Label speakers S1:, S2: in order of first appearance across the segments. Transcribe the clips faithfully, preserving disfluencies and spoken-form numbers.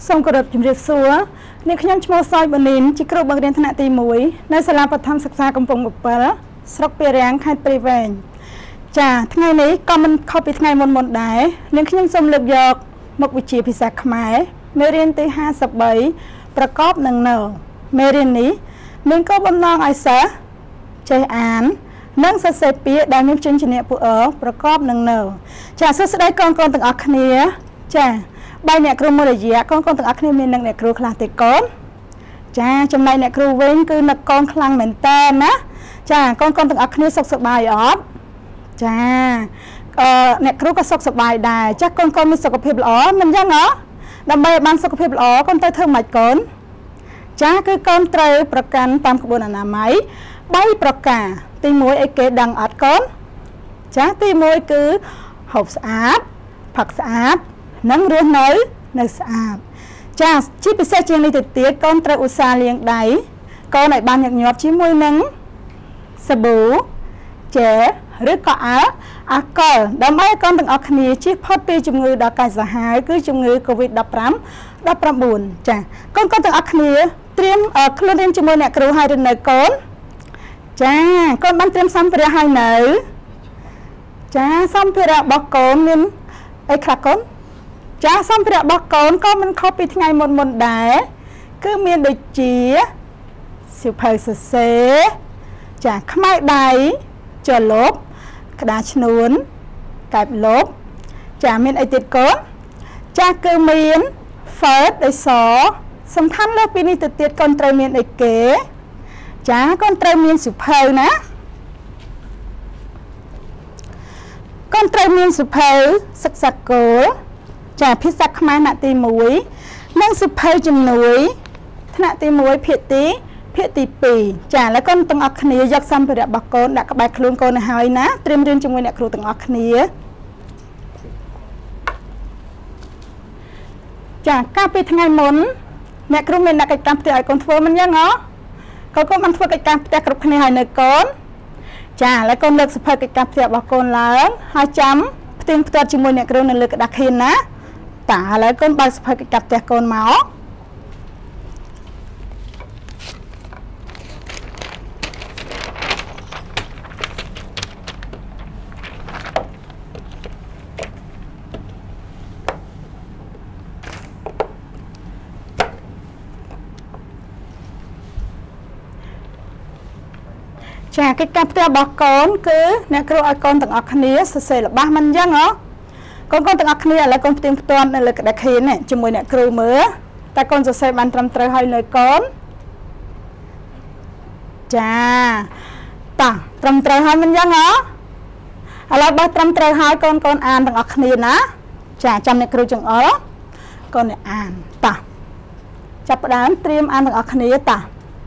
S1: សូមគោរពជំរាបសួរអ្នកខ្ញុំឈ្មោះសយបនីនជាគ្រូបង្រៀនថ្នាក់ទីមួយនៅសាលាបឋមសិក្សាកំពង់បពិលស្រុកពារាំងខេត្តព្រៃវែងចាថ្ងៃនេះក៏មិនខុសពីថ្ងៃមុនមុនដែរអ្នកខ្ញុំសូមលើកយកមុខវិជ្ជាភាសាខ្មែរមេរៀនទីห้าสิบสามប្រកបនឹងនៅមេរៀននេះមានគោលបំណងឲ្យសិស្សចេះអាននិងសរសេរពាក្យដែលមានព្យញ្ជនៈពុអប្រកបនឹងនៅចាសួស្តីកូនកូនទាំងអស់គ្នាចាបាយអ្នកគ្រូមួយរយៈកូនកូនទាំងអស់គ្នាមាននឹងអ្នកគ្រូខ្លះទេកូនចាចំណែកអ្នកគ្រូវិញគឺនឹកកូនខ្លាំងមែនតើណាចាកូនកូនទាំងអស់គ្នាសុខសប្បាយអត់ចាអឺអ្នកគ្រូក៏សុខសប្បាយដែរចាស់កូនកូនមានសុខភាពល្អមិនអញ្ចឹងហ៎ដើម្បីឲ្យបានសុខភាពល្អកូនទៅធ្វើម៉េចកូនចាគឺកូនត្រូវប្រកាន់តាមក្បួនអនាម័យបីប្រការទីមួយអីគេដឹងអត់កូនចាទីមួយគឺហូបស្អាតផឹកស្អាតនិងរស់នៅនៅស្អាតចាជាពិសេសជាងនេះទៅទៀតកូនត្រូវឧស្សាហ៍លាងដៃកូនឲ្យបានញឹកញាប់ជាមួយនឹងសាប៊ូជែឬក៏អាល់អាល់កុលដើម្បីឲ្យកូនទាំងអស់គ្នាជៀសផុតពីជំងឺដ៏កាចសាហាវគឺជំងឺ កូវីដ ដប់ប្រាំ ដប់ប្រាំបួន ចាកូនកូនទាំងអស់គ្នាត្រៀមខ្លួនរៀនជាមួយអ្នកគ្រូហើយឬនៅកូនចាកូនបានត្រៀមសម្ភារៈហើយនៅចាសម្ភារៈរបស់កូនមានអីខ្លះកូនចាសម្ភារៈរបស់កូនក៏មិនខុសពីថ្ងៃមុនមុនដែរគឺមានដូចជាសៀវភៅសរសេរចាខ្មៅដៃចលបក្តារឈ្នួនកែបលបចាមានអីទៀតកូនចាគឺមានហ្វឺតអីសសំខាន់លើសពីនេះទៅទៀតកូនត្រូវមានអីគេចាកូនត្រូវមានសៀវភៅណាកូនត្រូវមានសៀវភៅសិក្សាគោលចាភាសាខ្មែរថ្នាក់ទីមួយនិងសៀវភៅជំនួយថ្នាក់ទីមួយភាគទីភាគទីពីរចាឥឡូវកូនទាំងអស់គ្នាយកសម្ភារៈរបស់កូនដាក់ក្បែរខ្លួនកូនទៅហើយណាត្រៀមរៀនជាមួយអ្នកគ្រូទាំងអស់គ្នាចាកាលពីថ្ងៃមុនអ្នកគ្រូមានដាក់កិច្ចការផ្ទះឲ្យកូនធ្វើមិនយ៉ាងហ៎កូនកូនបានធ្វើកិច្ចការផ្ទះគ្រប់គ្នាហើយនៅកូនចាឥឡូវកូនលើកសៀវភៅកិច្ចការផ្ទះរបស់កូនឡើងហើយចាំផ្ទៀងផ្ទាត់ជាមួយអ្នកគ្រូនៅលើក្តារខៀនណាតាឥឡូវកូនបើកសៀវភៅកិច្ចការផ្ទះកូនមកចាកិច្ចការផ្ទះរបស់កូនគឺអ្នកគ្រូឲ្យកូនទាំងអស់គ្នាសរសេរល្បះមិនអញ្ចឹងហ៎កូនកូនទាំងអស់គ្នាឥឡូវកូនផ្ទៀងផ្ទាត់នៅលើក្តារខៀននេះជាមួយអ្នកគ្រូមើលតើកូនសរសេរបានត្រឹមត្រូវហើយនៅកូនចាតោះត្រឹមត្រូវហើយមិនអញ្ចឹងហ៎ឥឡូវបើត្រឹមត្រូវហើយកូនកូនអានទាំងអស់គ្នាណាចាចាំអ្នកគ្រូចង្អុលកូនអានតោះចាប់ផ្ដើមត្រៀមអានទាំងអស់គ្នាតោះ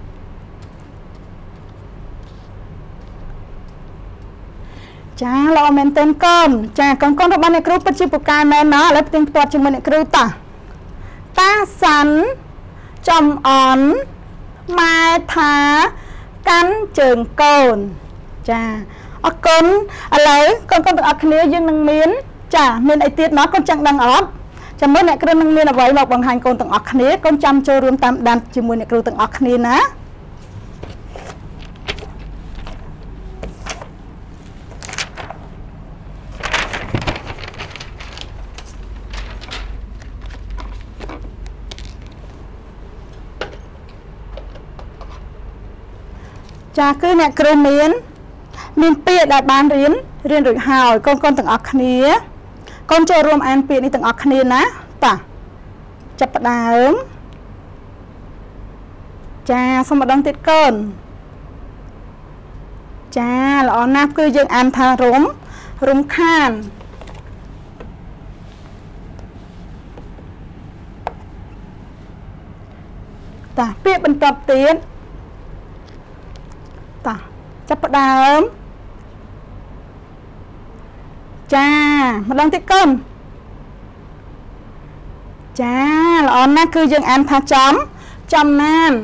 S1: ចាល្អមែនទែនកូនចាកូនកូនរបស់អ្នកគ្រូពិតជាពូកែមែនណាឥឡូវផ្ទៀងផ្ទាត់ជាមួយអ្នកគ្រូតាតាសាន់ចំអន់ម៉ែថាកាន់ជើងកូនចាអរគុណឥឡូវកូនកូនទាំងអស់គ្នាយើងនឹងមានចាមានអីទៀតណាកូនចង់ដឹងអត់ចាំមើលអ្នកគ្រូនឹងមានអ្វីមកបង្ហាញកូនទាំងអស់គ្នាកូនចាំចូលរួមតាមដានជាមួយអ្នកគ្រូទាំងអស់គ្នាណាចាគឺអ្នកគ្រូមានមានពាក្យដែលបានរៀនរៀនរួចហើយកូនកូនទាំងអស់គ្នាកូនចូលរួមអានពាក្យនេះទាំងអស់គ្នាណាតាចាប់ផ្ដើមចាសូមម្ដងទៀតកូនចាល្អណាស់គឺយើងអានថារំរំខានតាពាក្យបន្ទាប់ទៀតចាប់ផ្ដើមចាម្ដងទៀតកូនចាល្អណាស់គឺយើងអានថាចំចំណាន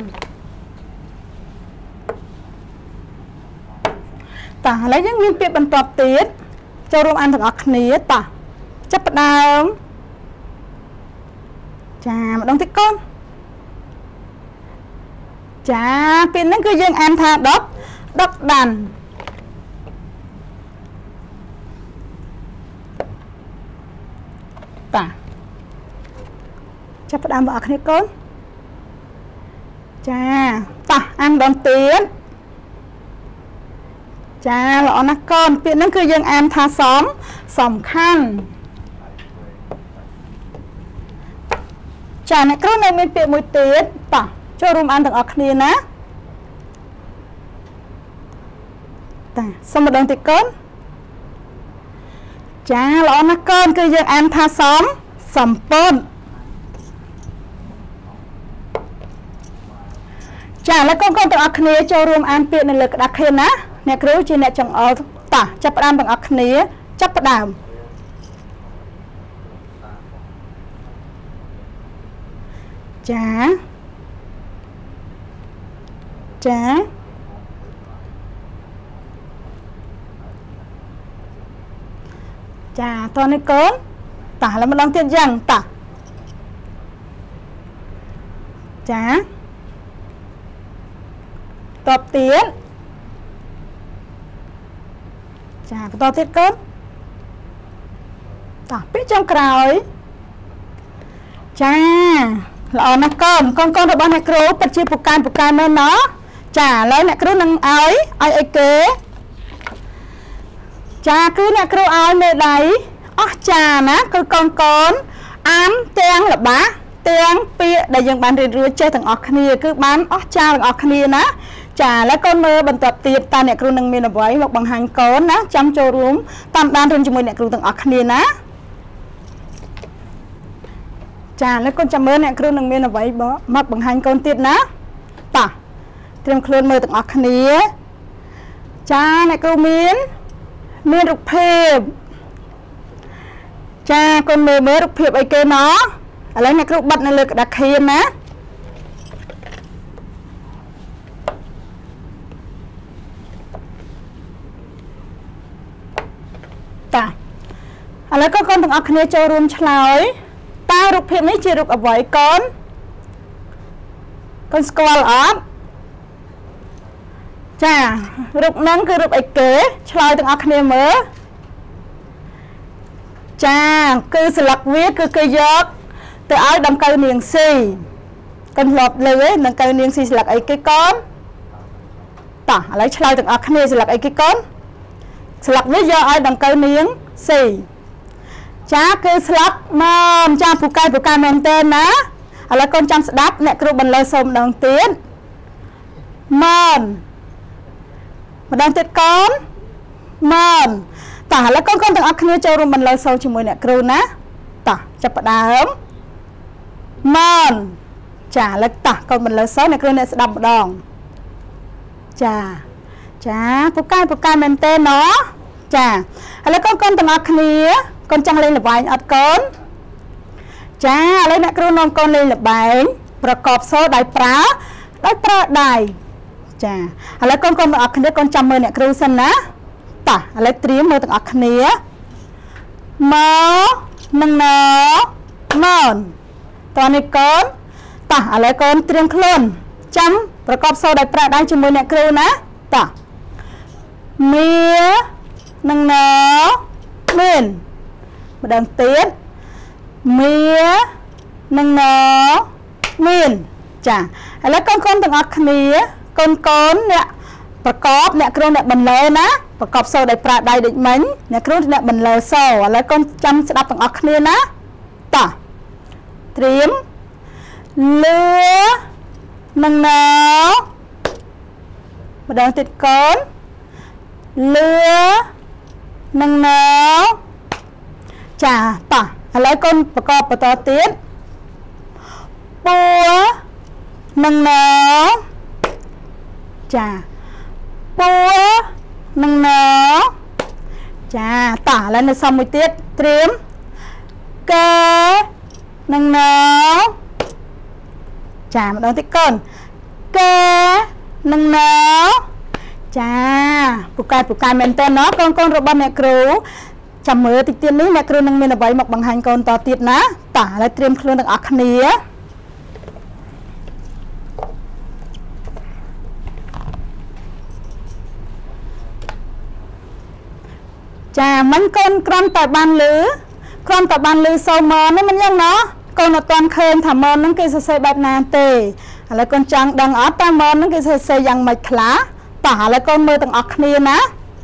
S1: តោះឥឡូវយើងមានពាក្យបន្ទាប់ទៀតចូលរួមអានទាំងអស់គ្នាតោះចាប់ផ្ដើមចាម្ដងទៀតកូនចាពេលហ្នឹងគឺយើងអានថាដប់ដប់ដាន់តាចាប់ផ្ដើមបងប្អូនគ្នាកូនចាតោះអានម្ដងទៀតចាល្អណាស់កូនពាក្យហ្នឹងគឺយើងអានថាសំសំខាន់ចាអ្នកគ្រូនៅមានពាក្យមួយទៀតតោះចូលរួមអានទាំងអស់គ្នាណាតាសូមម្ដងទៀតកូនចាល្អណាស់កូនគឺយើងអានថាសំសំពត់ចាឥឡូវកូនកូនទាំងអស់គ្នាចូលរួមអានពាក្យនៅលើក្តារខៀនណាអ្នកគ្រូជាអ្នកចង្អុលតោះចាប់ផ្ដើមទាំងអស់គ្នាចាប់ផ្ដើមចាចាចាតោះនេះកូនតោះឥឡូវម្ដងទៀតយ៉ាងតោះចាតបទៀតចាបន្តទៀតកូនតោះពាក្យចុងក្រោយចាល្អណាស់កូនកូនកូនរបស់អ្នកគ្រូពិតជាពូកែពូកែមែនណោះចាឥឡូវអ្នកគ្រូនឹងឲ្យឲ្យអីគេចាគឺអ្នកគ្រូឲ្យមេដៃអស់ចាណាគឺកូនកូនអានទាំងល្បះទាំងពាក្យដែលយើងបានរៀនរួចចេះទាំងអស់គ្នាគឺបានអស់ចាទាំងអស់គ្នាណាចាឥឡូវកូនមើលបន្តទៀតតើអ្នកគ្រូនឹងមានអ្វីមកបង្ហាញកូនណាចាំចូលរួមតាមដានរៀនជាមួយអ្នកគ្រូទាំងអស់គ្នាណាចាឥឡូវកូនចាំមើលអ្នកគ្រូនឹងមានអ្វីមកបង្ហាញកូនទៀតណាតោះត្រៀមខ្លួនមើលទាំងអស់គ្នាចាអ្នកគ្រូមានមានរូបភាពចាកូនមើលមើលរូបភាពអីគេណោះឥឡូវអ្នកគ្រូបិទនៅលើក្តារខៀនណាតាឥឡូវកូនកូនទាំងអស់គ្នាចូលរួមឆ្លើយតើរូបភាពនេះជារូបអ្វីកូនកូនស្គាល់អត់ចារូបហ្នឹងគឺរូបអីគេឆ្លើយទាំងអស់គ្នាមើលចាគឺស្លឹកវាគឺគេយកទៅឲ្យដង្កូវនាងស៊ីកូនធ្លាប់លើឯដង្កូវនាងស៊ីស្លឹកអីគេកូនតោះឥឡូវឆ្លើយទាំងអស់គ្នាស្លឹកអីគេកូនស្លឹកវាយកឲ្យដង្កូវនាងស៊ីចាគឺស្លឹកម៉មចាពូកែពូកែមែនទេណាឥឡូវកូនចាំស្ដាប់អ្នកគ្រូបន្លឺសូមម្ដងទៀតម៉មម្ដងទៀតកូនម៉មតោះឥឡូវកូនកូនទាំងអស់គ្នាចូលរួមបន្លឺសូមជាមួយអ្នកគ្រូណាតោះចាប់ផ្ដើមម៉មចាឥឡូវតោះកូនបន្លឺសូមអ្នកគ្រូអ្នកស្ដាប់ម្ដងចាចាពូកែពូកែមែនទេណោះចាឥឡូវកូនកូនទាំងអស់គ្នាកូនចង់លេងល្បែងអត់កូនចាឥឡូវអ្នកគ្រូនាំកូនលេងល្បែងប្រកបសូរដោយប្រើដោយប្រើដៃចាឥឡូវកូនកូនទាំងអស់គ្នាកូនចាំមើលអ្នកគ្រូសិនណាតោះឥឡូវត្រៀមមើលទាំងអស់គ្នាមកនឹងណមកតោះនេះកូនតោះឥឡូវកូនត្រៀមខ្លួនចាំប្រកបសូរដោយប្រើដៃជាមួយអ្នកគ្រូណាតោះមានឹងណមានម្ដងទៀតមានឹងណមានចាឥឡូវកូនកូនទាំងអស់គ្នាកូនកូនអ្នកប្រកបអ្នកគ្រូអ្នកបន្លឺណាប្រកបសូរដោយប្រើដៃដូចមិញអ្នកគ្រូអ្នកបន្លឺសូរឥឡូវកូនចាំស្ដាប់ទាំងអស់គ្នាណាតោះត្រៀមលឺនឹងណម្ដងទៀតកូនលឺនឹងណចាតោះឥឡូវកូនប្រកបបន្តទៀតពួនឹងណចាពួនឹងណចាតោះឥឡូវនៅសំមួយទៀតត្រៀមកែនឹងណចាម្ដងទៀតកូនកែនឹងណចាពូកែពូកែមែនតើណោះកូនកូនរបស់អ្នកគ្រូចាំមើលតិចទៀតនេះអ្នកគ្រូនឹងមានអ្វីមកបង្ហាញកូនតទៀតណាតើឥឡូវត្រៀមខ្លួនទាំងអស់គ្នាចាមិញកូនក្រំតែបានលឺក្រំតែបានលឺសូមមនេះមិនយ៉ាងណាកូនអត់ទាន់ឃើញថាមហ្នឹងគេសរសេរបែបណាទេឥឡូវកូនចង់ដឹងអត់តើមហ្នឹងគេសរសេរយ៉ាងម៉េចខ្លះតើឥឡូវកូនមើលទាំងអស់គ្នាណា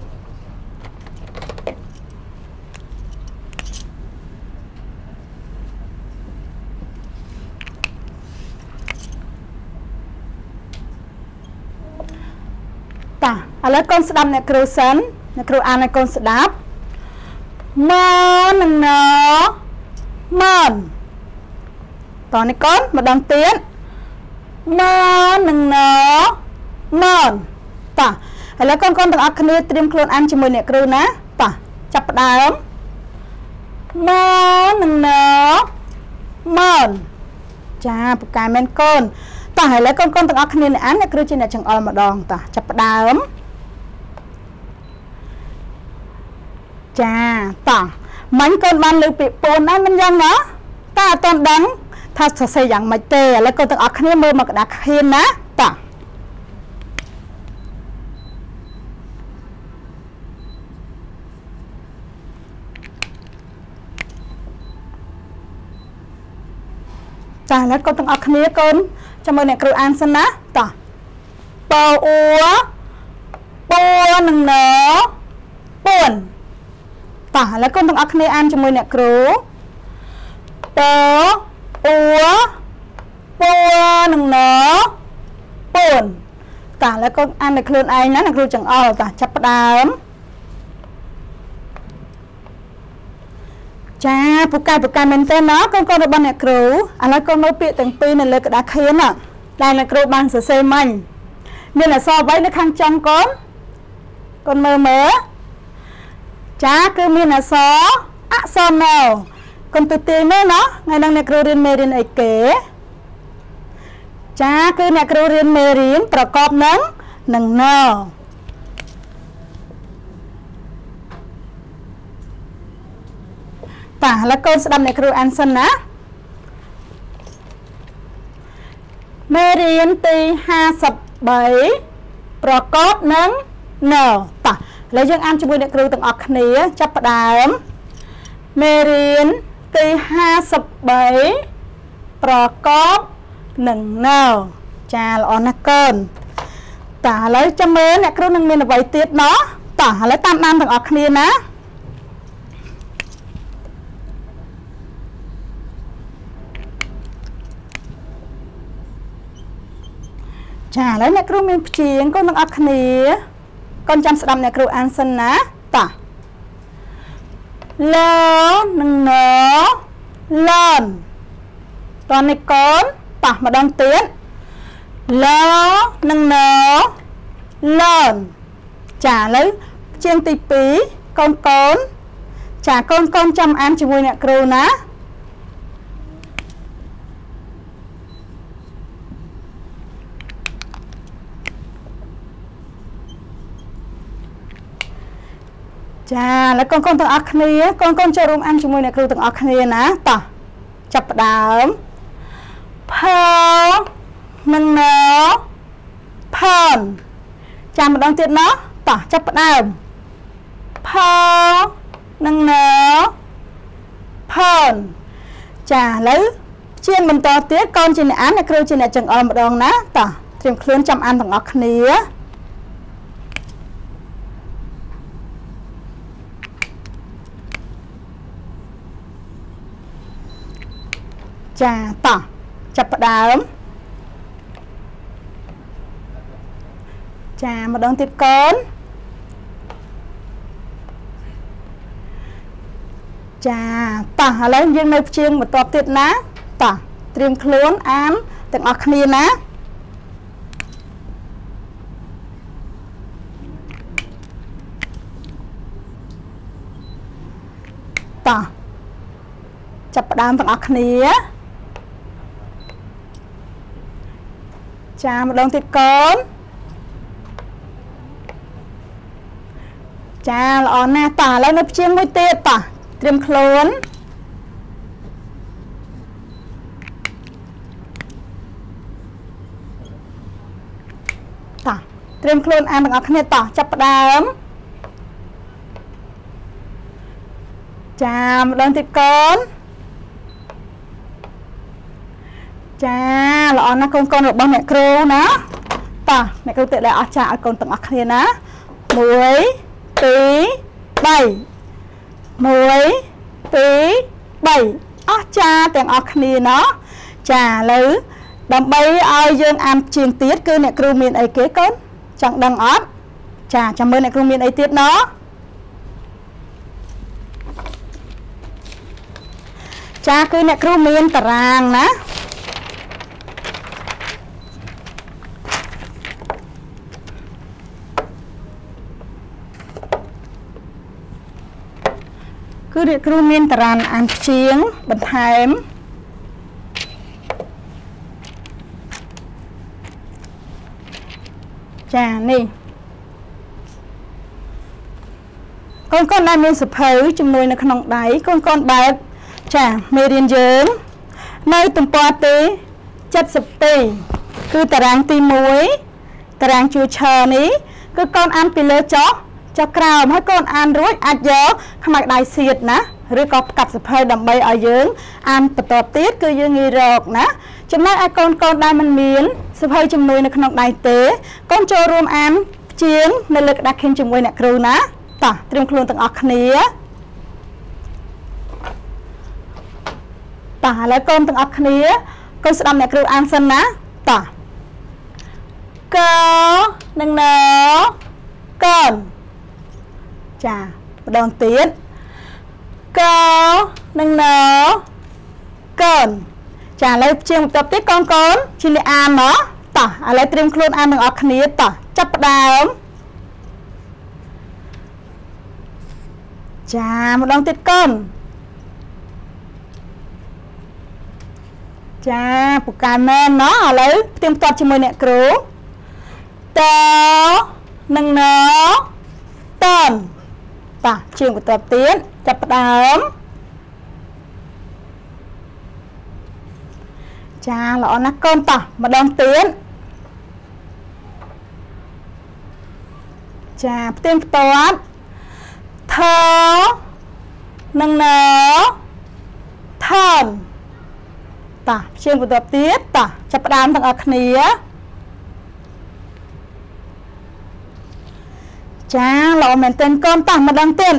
S1: តាឥឡូវកូនស្ដាប់អ្នកគ្រូសិនអ្នកគ្រូអានឲ្យកូនស្ដាប់មកនឹងណមកតោះនេះកូនម្ដងទៀតមកនឹងណមកតោះឥឡូវកូនកូនទាំងអស់គ្នាត្រៀមខ្លួនអានជាមួយអ្នកគ្រូណាតោះចាប់ផ្ដើមមកនឹងណមកចាពូកែមែនកូនតោះឥឡូវកូនកូនទាំងអស់គ្នាអានអ្នកគ្រូជាអ្នកចង្អុលម្ដងតោះចាប់ផ្ដើមចាតោះមិញកូនបានលើពាក្យពួនណាមិនយ៉ាងណាតើអត់ទាន់ដឹងថាសរសេរយ៉ាងម៉េចទេឥឡូវកូនទាំងអស់គ្នាមើលមកក្តារខៀនណាតោះចាឥឡូវកូនទាំងអស់គ្នាកូនចាំមើលអ្នកគ្រូអានសិនណាតោះបោអ៊ូពួននឹងណពួនតោះឥឡូវកូនទាំងអស់គ្នាអានជាមួយអ្នកគ្រូបោអ៊ូពួននឹងណពួនតោះឥឡូវកូនអាននៅខ្លួនឯងណាអ្នកគ្រូចង្អុលតោះចាប់ផ្ដើមចាពូកែពូកែមែនទេណាកូនកូនរបស់អ្នកគ្រូឥឡូវកូនមើលពាក្យទាំងពីរនៅលើក្តារខៀនណាដែលអ្នកគ្រូបានសរសេរមិញមានអក្សរអ្វីនៅខាងចុងកូនកូនមើលមើលចាគឺមានអក្សរអក្សរណកូនទៅទាយមើលណាថ្ងៃហ្នឹងអ្នកគ្រូរៀនមេរៀនអីគេចាគឺអ្នកគ្រូរៀនមេរៀនប្រកបនឹងនឹងណតើឥឡូវកូនស្ដាប់អ្នកគ្រូអានសិនណាមេរៀនទីห้าสิบបីប្រកបនឹងណតោះឥឡូវយើងអានជាមួយអ្នកគ្រូទាំងអស់គ្នាចាប់ផ្ដើមមេរៀនទីห้าสิบបីប្រកបនឹងណចាល្អណាស់កូនតោះឥឡូវចាំមើលអ្នកគ្រូនឹងមានអ្វីទៀតណោះតោះឥឡូវតាមដានទាំងអស់គ្នាណាចាឥឡូវអ្នកគ្រូមានព្យាង្គកូនទាំងអស់គ្នាកូនចាំស្ដាប់អ្នកគ្រូអានសិនណាតោះលនឹងណលនតោះនេះកូនតោះម្ដងទៀតលនឹងណលនចាឥឡូវព្យាង្គទីពីរកូនកូនចាកូនកូនចាំអានជាមួយអ្នកគ្រូណាចាแล้วកូនកូនទាំងអស់គ្នាកូនកូនចូលរួមអានជាមួយអ្នកគ្រូទាំងអស់គ្នាណាតោះចាប់ផ្ដើមផនឹងណផនចាំម្ដងទៀតណាតោះចាប់ផ្ដើមផនឹងណផនចាឥឡូវជាងបន្តទៀតកូនជាអ្នកអានអ្នកគ្រូជាអ្នកចង្អុលម្ដងណាតោះត្រៀមខ្លួនចាំអានទាំងអស់គ្នាចាតោះចាប់ផ្ដើមចាម្ដងទៀតកូនចាតោះឥឡូវយើងនៅព្យាង្គបន្តទៀតណាតោះត្រៀមខ្លួនអានទាំងអស់គ្នាណាតោះចាប់ផ្ដើមទាំងអស់គ្នាចាម្ដងទៀតកូនចាល្អណាស់តឥឡូវនៅព្យាមួយទៀតតត្រៀមខ្លួនតត្រៀមខ្លួនអានទាំងអស់គ្នាតចាប់ផ្ដើមចាម្ដងទៀតកូនចាល្អណាស់កូនកូនរបស់អ្នកគ្រូណាតអ្នកគ្រូទៀតដែរអស្ចារ្យឲ្យកូនទាំងអស់គ្នាណាមួយពីរបីមួយពីរបីអស្ចារ្យទាំងអស់គ្នាណាចាឥឡូវដើម្បីឲ្យយើងអានជាងទៀតគឺអ្នកគ្រូមានអីគេកូនចង់ដឹងអត់ចាចាំមើលអ្នកគ្រូមានអីទៀតណោះចាគឺអ្នកគ្រូមានតារាងណាគឺអ្នកគ្រូមានតារាងអានព្យាង្គបន្ថែមចានេះកូនកូនដែលមានសភៅជំនួយនៅក្នុងដៃកូនកូនបែបចាមេរៀនយើងនៅទំព័រទីเจ็ดสิบពីរគឺតារាងទីមួយតារាងជួឈើនេះគឺកូនអានពីលើចុះចុះក្រោមហើយកូនអានរួចអាចយកខ្មៅដៃសៀតណាឬក៏កាត់សភៅដើម្បីឲ្យយើងអានបន្តទៀតគឺយើងងាយរកណាចំណែកឯកូនកូនដែលមិនមានសភៅជំនួយនៅក្នុងដៃទេកូនចូលរួមអានជាងនៅលើក្តារខៀនជាមួយអ្នកគ្រូណាតោះត្រៀមខ្លួនទាំងអស់គ្នាតោះឥឡូវកូនទាំងអស់គ្នាកូនស្ដាប់អ្នកគ្រូអានសិនណាតោះកនឹងណកូនចាម្ដងទៀតកនឹងណកូនចាឥឡូវជាងបន្ទាប់ទៀតកូនកូនជាអ្នកអានមកតោះឥឡូវត្រៀមខ្លួនអានទាំងអស់គ្នាតោះចាប់ផ្ដើមចាម្ដងទៀតកូនចាពូកែមែនណោះឥឡូវផ្ទៀងផ្ទាត់ជាមួយអ្នកគ្រូតនឹងណតនតោះជាងបន្ទាប់ទៀតចាប់ផ្ដើមចាល្អណាស់កូនតោះម្ដងទៀតចាផ្ទៀងផ្ទាត់ថនឹងណថនតោះជាងបន្ទាប់ទៀតតោះចាប់ផ្ដើមទាំងអស់គ្នាចាល្អមែនទែនកូនតោះម្ដងទៀត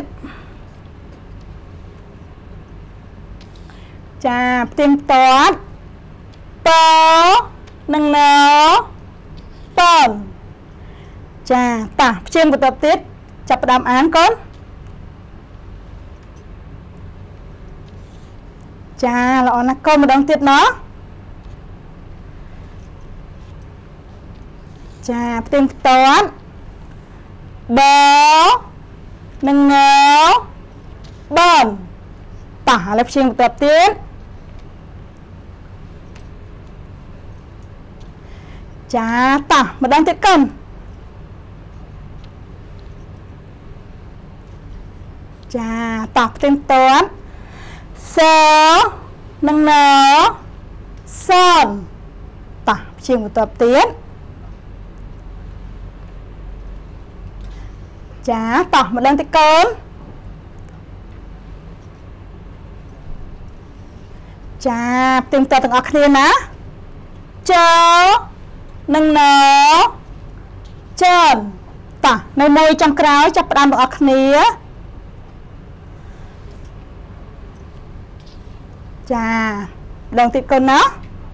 S1: ចាផ្ទៀងផ្ទាត់តនឹងណតនចាតោះជាងបន្ទាប់ទៀតចាប់ផ្ដើមអានកូនចាល្អណាស់កូនម្ដងទៀតណោះចាផ្ទៀងផ្ទាត់បនឹងណបនតោះឥឡូវជាងបន្ទាប់ទៀតចាតោះម្ដងទៀតកូនចាតោះផ្ទៀងផ្ទាត់សនឹងណសនតោះជាងបន្ទាប់ទៀតចាតោះម្ដងទៀតកូនចាផ្ទៀងផ្ទាត់ទាំងអស់គ្នាណាចនឹងណចនតោះនៅមួយចំក្រោយចាប់ផ្ដើមទាំងអស់គ្នាចាម្ដងទៀតកូនណា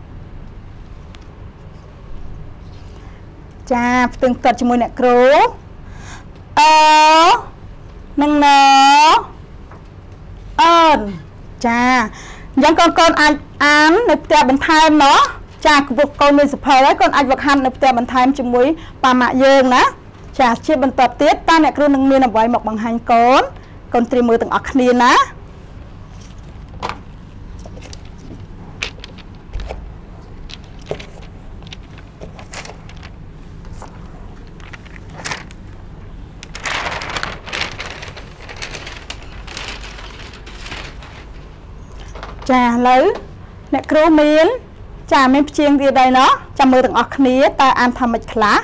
S1: ចាផ្ទៀងផ្ទាត់ជាមួយអ្នកគ្រូអនឹងណអនចាអញ្ចឹងកូនកូនអាចអាននៅផ្ទះបន្ថែមណោះចាគពួកកូនមានសភៅហើយកូនអាចវឹកហាត់នៅផ្ទះបន្ថែមជាមួយប៉ាម៉ាក់យើងណាចាជាបន្តទៀតតើអ្នកគ្រូនឹងមានអ្វីមកបង្ហាញកូនកូនត្រៀមមើលទាំងអស់គ្នាណា chà lấy nè kêu miến chà miến chiên gì đây nó chà mưa từng ọc nía ta ăn thầm mạch lá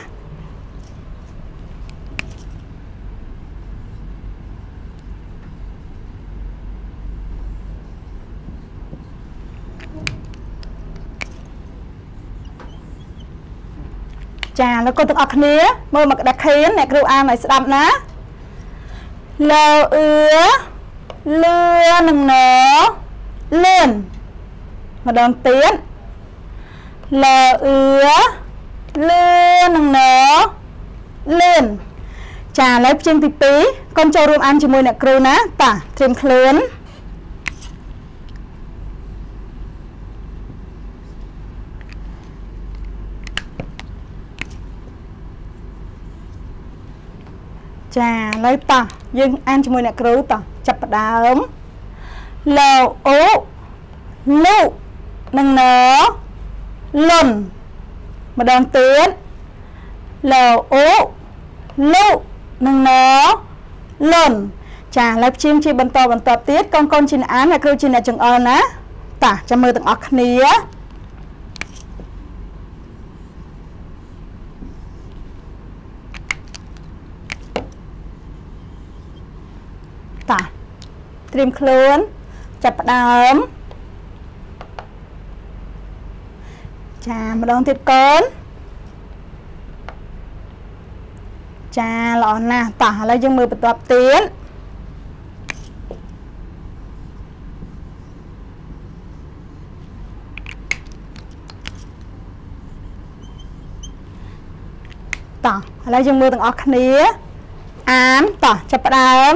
S1: chà nó có từng ọc nía mưa mà đặc khiến nè kêu ăn này sẽ đậm ná lờ ứa lưa nâng nó lên mà đòn tiến lờ ứa lưa nâng nó lên chà lấy trên tí tí con cho rùm ăn cho mùi nè kêu ná tả thêm khớn chà lấy tả nhưng ăn cho mùi nè kêu tả chập đá ấm lầu ố lụ nâng nó lần mà đòn tiến lầu ố lụ nâng nó lần chà lấy chim chi bần to bần tập tiết con con chín án là kêu chín là chừng ơn á tả cho mơ từng ọc nía tả tìm khốn chập đám chà mà đón tiết cơn chà lọ nà tả lấy dương mười tập tiến tả lấy dương mười từng ọc nía án tả chập đám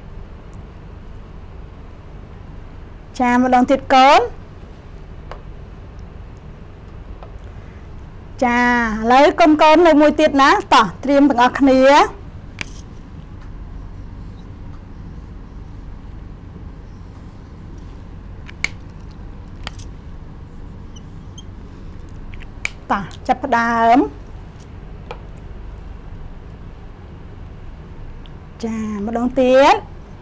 S1: chà một đòn tiết cốn chà lấy con con lấy mùi tiết ná tỏ triêm bằng ọc nía tỏ chập đám chà một đòn tiết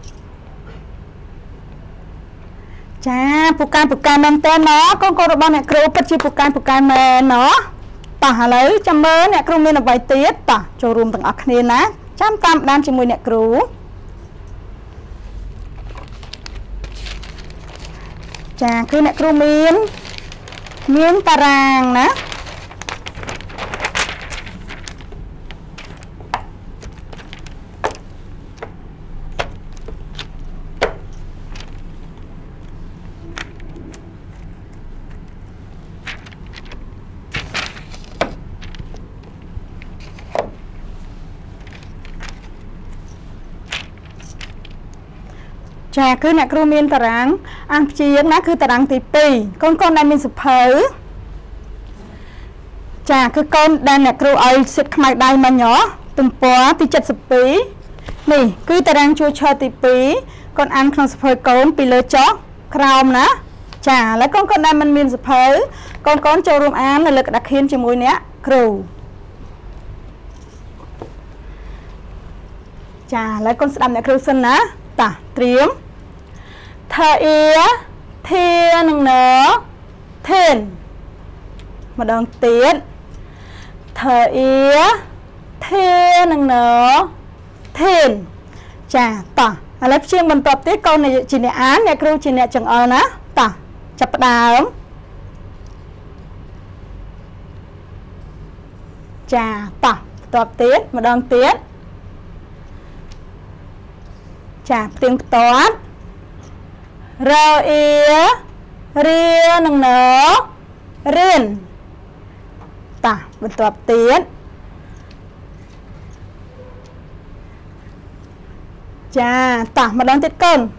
S1: chà phụ can phụ can nâng tên nó con con robot này kêu bất chi phụ can phụ can mẹ nó tả lấy chăm mơ nè kêu mình là vài tiết tả cho rùm tầng ọc nê ná chăm tam đam cho mùi nè kêu chà cứ nè kêu miến miến tà ràng ná chà cứ nè kêu miên tà ráng ăn chiếc ná cứ tà ráng tí pì con con này mình sụp hớ chà cứ con đây nè kêu ấy xịt khmai đai mà nhỏ từng bó tí chất sụp pí nì cứ tà ráng chua cho tí pí con ăn không sụp hớ con pì lơ chó khraum ná chà lấy con con này mình miên sụp hớ con con cho rùm án là lực đặc khiến cho mùi nè kêu chà lấy con đầm nè kêu sân ná tả triếm thơ ía thia nâng nó thên mà đòn tiến thơ ía thia nâng nó thên chà tả lấy chiêng bằng tập tiết câu này chỉ nè án nè kêu chỉ nè chẳng ơn á tả chập đá ấm chà tả tập tiết mà đòn tiến chà tiếng toán rơ ía ria nâng nó riêng tả một tập tiến chà tả mà đón tiết cân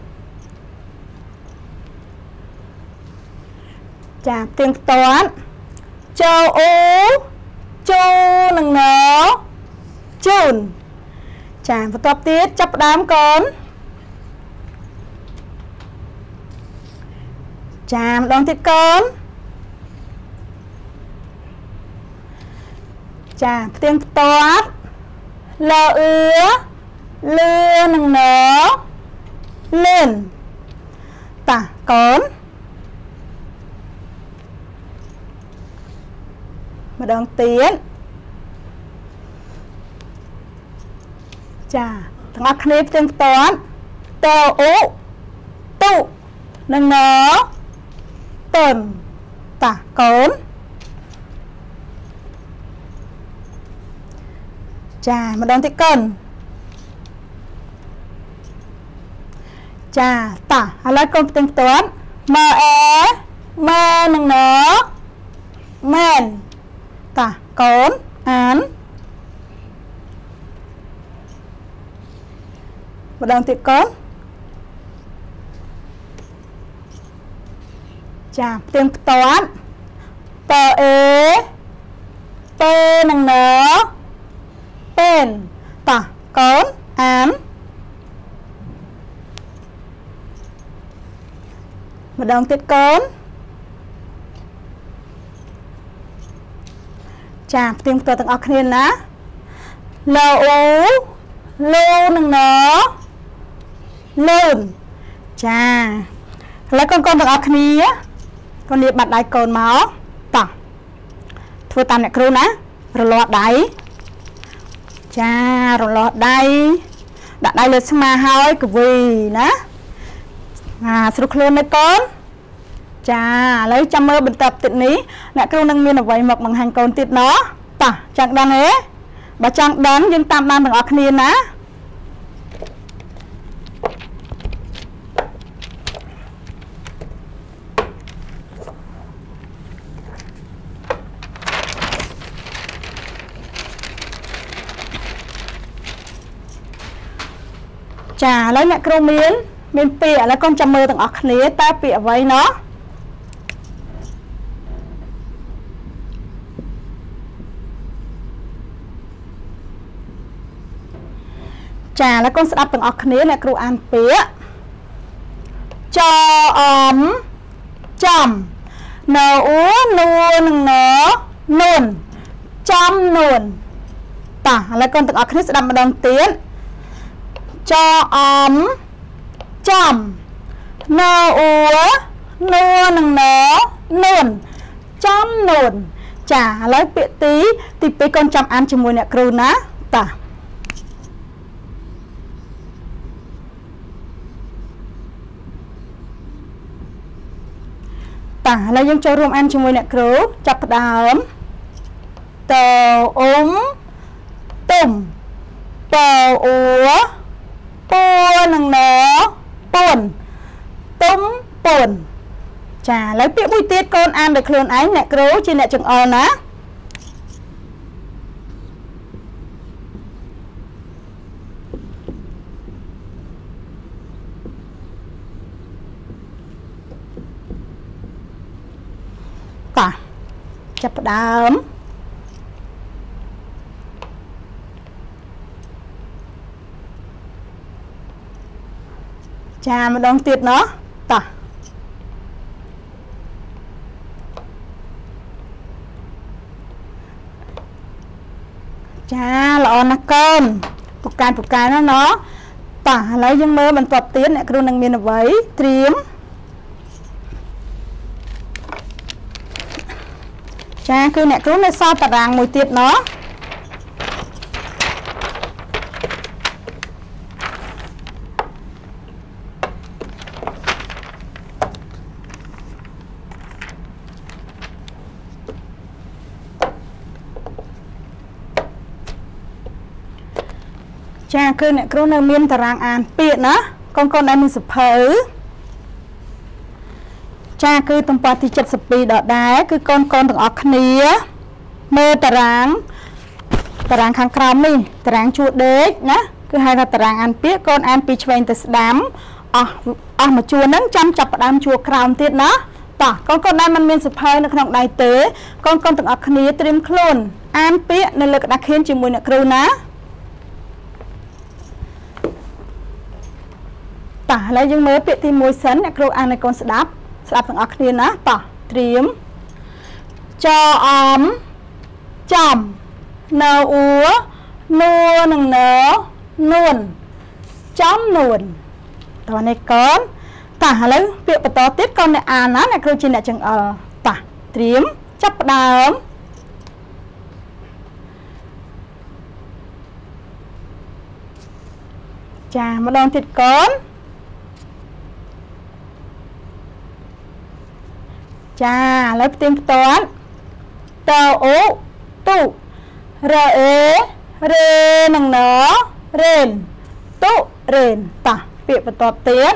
S1: chà tiếng toán châu ú chu nâng nó chun chà một tập tiết chấp đám con chà đón tiết con chà tiếng toán lơ ứa lưa nâng nó lên tả con ម្ដងទៀតចាទាំងអស់គ្នាផ្ទៀងផ្ទាត់តអូតុនឹងណតុនតាកូនចាម្ដងទៀតកូនចាតាឥឡូវកូនផ្ទៀងផ្ទាត់ម៉ែអេម៉ែនឹងណមែនតាកូនអានម្ដងទៀតកូនចាផ្ទៀងផ្ទាត់តអេពេនឹងណពេលតាកូនអានម្ដងទៀតកូនចាផ្ទៀងផ្ទាត់ទាំងអស់គ្នាណាលអូលូនឹងណលូនចាឥឡូវកូនកូនទាំងអស់គ្នាកូនលាបាត់ដៃកូនមកតោះធ្វើតាមអ្នកគ្រូណារលាស់ដៃចារលាស់ដៃដាក់ដៃលើស្មាហើយកវីណាអាស្រួលខ្លួនទេកូនចាឥឡូវចាំមើលបន្តទៀតនេះអ្នកគ្រូនឹងមានអ្វីមកបង្ហាញកូនទៀតណោះតោះចង់ដឹងទេបើចង់ដឹងយើងតាមដានទាំងអស់គ្នាណាចាឥឡូវអ្នកគ្រូមានមានពាក្យឥឡូវកូនចាំមើលទាំងអស់គ្នាតើពាក្យអ្វីណោះចាឥឡូវកូនស្ដាប់ទាំងអស់គ្នាអ្នកគ្រូអានពាក្យចអំចំណអ៊ូនួនឹងណនួនចំនួនតោះឥឡូវកូនទាំងអស់គ្នាស្ដាប់ម្ដងទៀតចអំចំណអ៊ូនួនឹងណនួនចំនួនចាឥឡូវពាក្យទីទីពីរកូនចាំអានជាមួយអ្នកគ្រូណាតោះតាឥឡូវយើងចូលរួមអានជាមួយអ្នកគ្រូចាប់ផ្ដើមតអ៊ុំទុំតអ៊ូពួនឹងណពួនទុំពួនចាឥឡូវពាក្យមួយទៀតកូនអានដោយខ្លួនឯងអ្នកគ្រូជាអ្នកចង្អុលណាតាចាប់ផ្ដើមចាម្ដងទៀតណោះតោះចាល្អណាស់កូនពូកែពូកែណាណោះតោះឥឡូវយើងមើលបន្តទៀតអ្នកគ្រូនឹងមានអ្វីត្រៀមចាគឺអ្នកគ្រូនៅសល់តារាងមួយទៀតណោះចាគឺអ្នកគ្រូនៅមានតារាងអានពាក្យណាកូនកូនដែលមានសភៅចាគឺទំព័រទី칠십이ដដែលគឺកូនកូនទាំងអស់គ្នាមើលតារាងតារាងខាងក្រោមនេះតារាងជួរដេកណាគឺហៅថាតារាងអានពាក្យកូនអានពីឆ្វេងទៅស្ដាំអស់អស់មួយជួរហ្នឹងចាំចាប់ផ្ដើមជួរក្រោមទៀតណាតោះកូនកូនដែលមិនមានសភៅនៅក្នុងដៃទេកូនកូនទាំងអស់គ្នាត្រៀមខ្លួនអានពាក្យនៅលើក្តារខៀនជាមួយអ្នកគ្រូណាតោះឥឡូវយើងមើលពាក្យទីមួយសិនអ្នកគ្រូអានឲ្យកូនស្ដាប់ស្ដាប់ទាំងអស់គ្នាណាតោះត្រៀមចអំចំណអ៊ូនួនឹងណនួនចំនួនតោះនេះកូនតោះឥឡូវពាក្យបន្តទៀតកូនអ្នកអានណាអ្នកគ្រូជាអ្នកចង្អុលតោះត្រៀមចាប់ផ្ដើមចាម្ដងទៀតកូនចាឥឡូវផ្ទៀងផ្ទាត់តអូទុរអេរេនឹងណរេនទុរេនតោះពាក្យបន្ទាប់ទៀត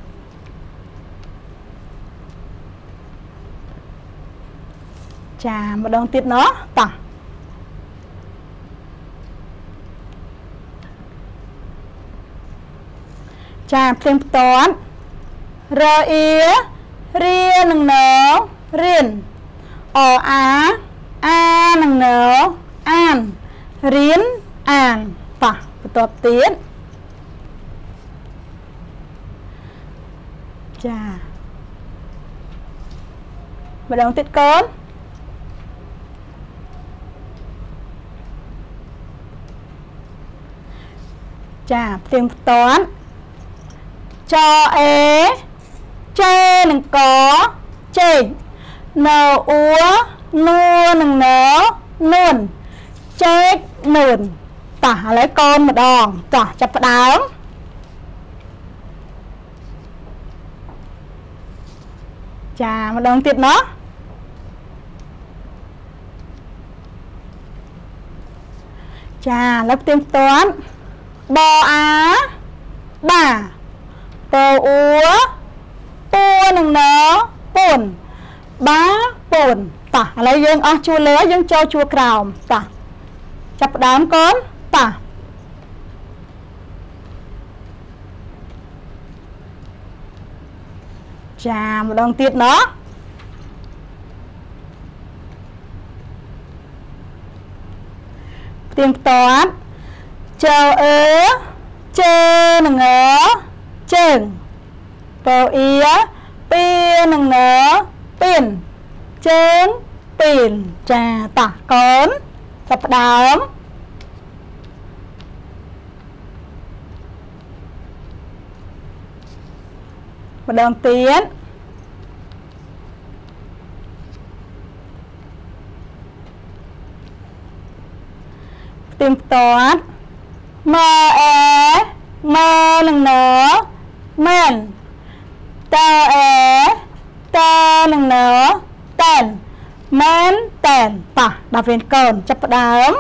S1: ចាម្ដងទៀតណោះតោះចាផ្ទៀងផ្ទាត់រអ៊ីរៀនឹងណរៀនអអាអានឹងណអានរៀនអានតោះបន្ទាប់ទៀតចាម្ដងទៀតកូនចាផ្ទៀងផ្ទាត់ចអេចេនឹងកចេកណអ៊ូនួនឹងណនួនចេកនួនតោះឥឡូវកូនម្ដងតោះចាប់ផ្ដើមចាម្ដងទៀតណោះចាឥឡូវផ្ទៀងផ្ទាត់បអាបាតអ៊ូពួនឹងណពួនបាពួនតោះឥឡូវយើងអស់ជួរលើយើងចូលជួរក្រោមតោះចាប់ផ្ដើមកូនតោះចាម្ដងទៀតណោះផ្ទៀងផ្ទាត់ចអឺជើនឹងអជើងតអ៊ីពីនឹងណពីនជើងពីនចាតោះកូនចាប់ផ្ដើមម្ដងទៀតផ្ទៀងផ្ទាត់ម៉ែអេម៉ែនឹងណមែនតអេតនឹងណតែនមែនតែនតោះដល់វិញកូនចាប់ផ្ដើម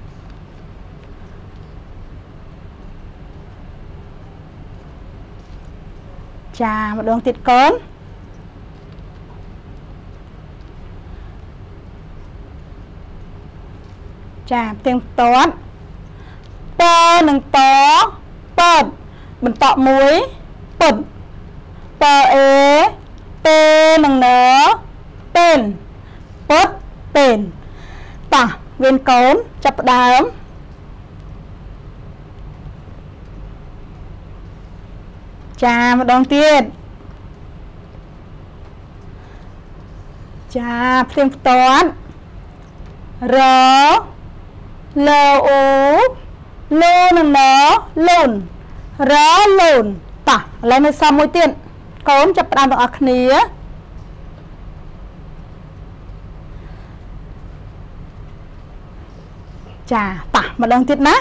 S1: ចាម្ដងទៀតកូនចាផ្ទៀងផ្ទាត់តនឹងតពតបន្តមួយពតតអេពេនឹងណពេលពតពេលតោះវៀនកូនចាប់ផ្ដើមចាម្ដងទៀតចាផ្ទៀងផ្ទាត់រលអូលូនឹងណលូនរលូនតោះឥឡូវនៅសំមួយទៀតកូនចាប់ផ្ដើមទាំងអស់គ្នាចាតោះម្ដងទៀតណា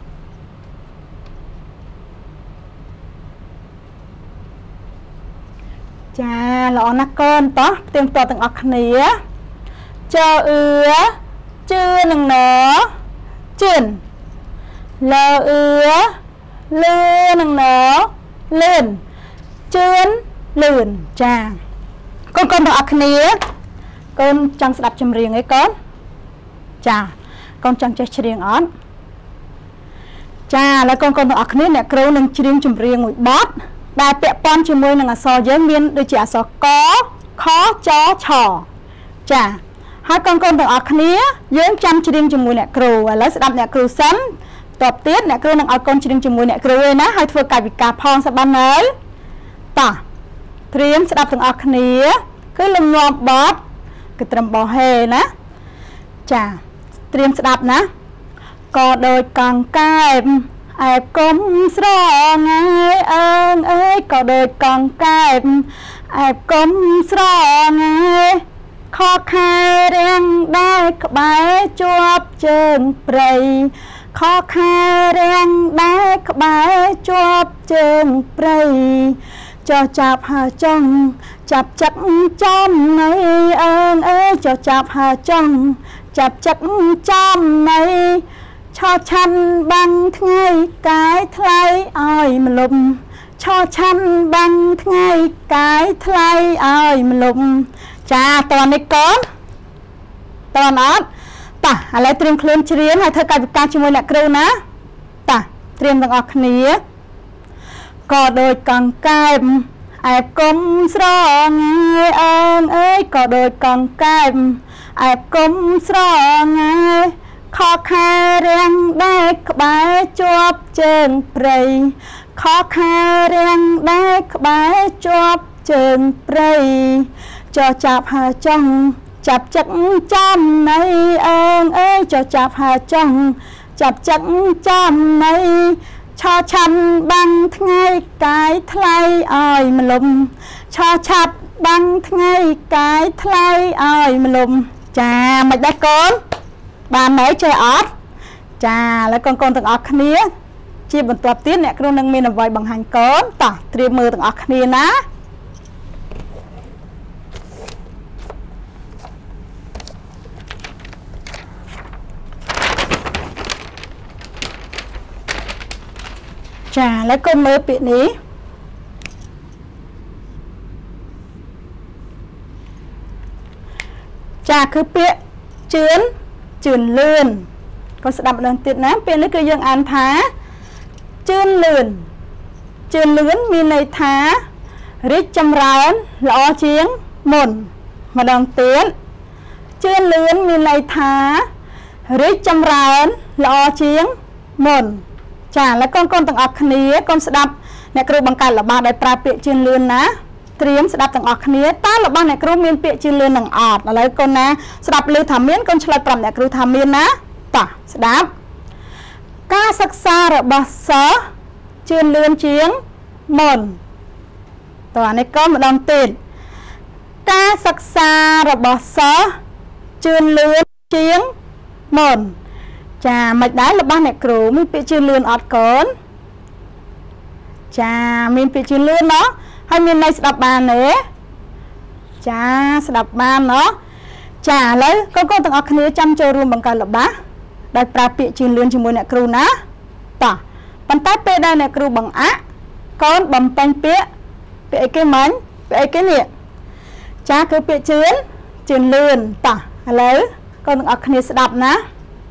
S1: ចាល្អណាស់កូនតោះផ្ទៀងផ្ទាត់ទាំងអស់គ្នាចអឺជឿនឹងណជឿនលអឺលឺនឹងណលឿនជឿនលឿនចាកូនកូនទាំងអស់គ្នាកូនចង់ស្ដាប់ចម្រៀងអីកូនចាកូនចង់ចេះច្រៀងអត់ចាឥឡូវកូនកូនទាំងអស់គ្នាអ្នកគ្រូនឹងច្រៀងចម្រៀងមួយបទដែលពាក់ព័ន្ធជាមួយនឹងអក្សរយើងមានដូចជាអក្សរកខចឆចាហើយកូនកូនទាំងអស់គ្នាយើងចាំច្រៀងជាមួយអ្នកគ្រូឥឡូវស្ដាប់អ្នកគ្រូសិនតបទៀតអ្នកគ្រូនឹងឲ្យកូនច្រៀងជាមួយអ្នកគ្រូឯណាហើយធ្វើកាយវិការផងសបានហើយតោះត្រៀមស្ដាប់ទាំងអស់គ្នាគឺលំនាំបទគឺត្រឹមបោះហេណាចាត្រៀមស្ដាប់ណាក៏ដូចកង្កែបអែបគុំស្រងាយអើងអើយក៏ដូចកង្កែបអែបគុំស្រងាយខខែរៀងដែរក្បែរជាប់ជើងព្រៃខ khó khai rèn đá bái chộp trường prey cho chạp hà trong chạp chắc trong này ơn ơi cho chạp hà trong chạp chắc trong này cho chăn băng ngay cái thay ơi mà lùm cho chăn băng ngay cái thay ơi mà lùm chà toàn này con toàn ớt ta lại tìm khuyên chuyến hay thơ cài ca cho môi nạ kêu ná ta tìm bằng ọc ní có đôi càng cài ai cũng rõ nghe ơn ơi có đôi càng cài ai cũng rõ nghe khó khai rèn đá bái chộp trường prey khó khai rèn đá bái chộp trường prey cho chạp hà trong chạp chắc trăm này ơn ơi cho chạp hà trong chạp chắc trăm này cho chăn băng ngay cái thay ơi mà lùm cho chạp băng ngay cái thay ơi mà lùm chà mạch đã con bà mấy chơi ớt chà lấy con con từng ớt khá chia bằng tập tiết nè con nâng mình là vòi bằng hành con tỏ triệp mơ từng ớt khá ná chà lấy con mơ bị ní chà cứ bịa chuyến chuyến lươn con sẽ đọc lần tiết nám bên lấy cơ dương an thá chuyến lươn chuyến lươn mình này thá rít chăm rán lõ chiếng mồn mà đồng tiến chuyến lươn mình này thá rít chăm rán lõ chiếng mồn chà là con con tầng ọc khá con sẽ đọc nè kêu bằng cả là ba đại pra bịa chuyến lươn ná triếm sẽ đạp tầng ọc khá ta là ba nè kêu miên bịa chuyến lươn nâng ọt là lấy con ná sẽ đạp lưu thả miên con sẽ lại bầm nè kêu thả miên ná ta sẽ đáp ca sắc xa rồi bà sớ chuyên lươn chiếng mồn tòa này có một đồng tiền ca sắc xa rồi bà sớ chuyên lươn chiếng mồn chà mạch đáy là ba nè kêu mình bị chuyên lươn ọt cốn chà mình bị chuyên lươn đó hay mình này sẽ đạp bàn nữa chà sẽ đạp bàn đó chà lấy con con tầng ọc khá chăm chơi rùm bằng cả lập bá đại pra bịa chuyên lươn cho môi nè kêu ná ta bàn tay bê đây nè kêu bằng á con bầm bánh bịa bịa cái mánh bịa cái nịa cha cứ bịa chuyến chuyên lươn ta lấy con ở khá sẽ đạp ná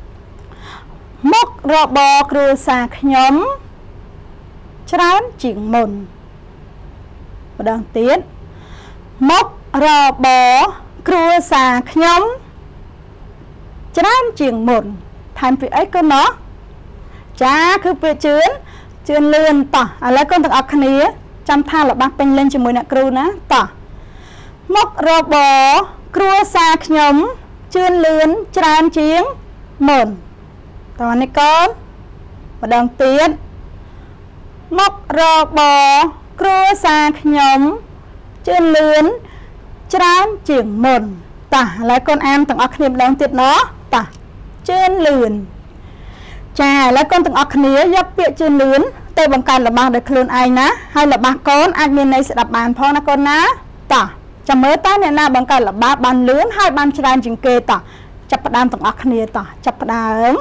S1: mốc rọ bò kêu xa nhóm trán chỉnh mồn một đằng tiến mốc rọ bò kêu xa nhóm trán chỉnh mồn thành việc ấy con nó chá cứ việc chuyến chuyến lươn tỏ à lấy con thằng ọc khá chăm tha là bác bên lên cho mùi nạ kêu ná tỏ mốc rô bò kêu xa nhóm chuyến lươn tràn chiếng mồn tỏ này con một đồng tiến mốc rô bò kêu xa nhóm chuyến lươn tràn chiếng mồn tỏ lấy con em thằng ọc khá đồng tiết nó tỏ chuyên lươn chà lấy con từng ọc khá dấp bịa chuyên lươn tê bằng cài là bằng để khลื่n ai ná hay là bằng con ai bên này sẽ đập bàn phong ná con ná tả chà mới ta nè na bằng cài là ba bàn lươn hai bàn tràn chừng kê tả chập bà đam từng ọc khá tả chập bà đá ớm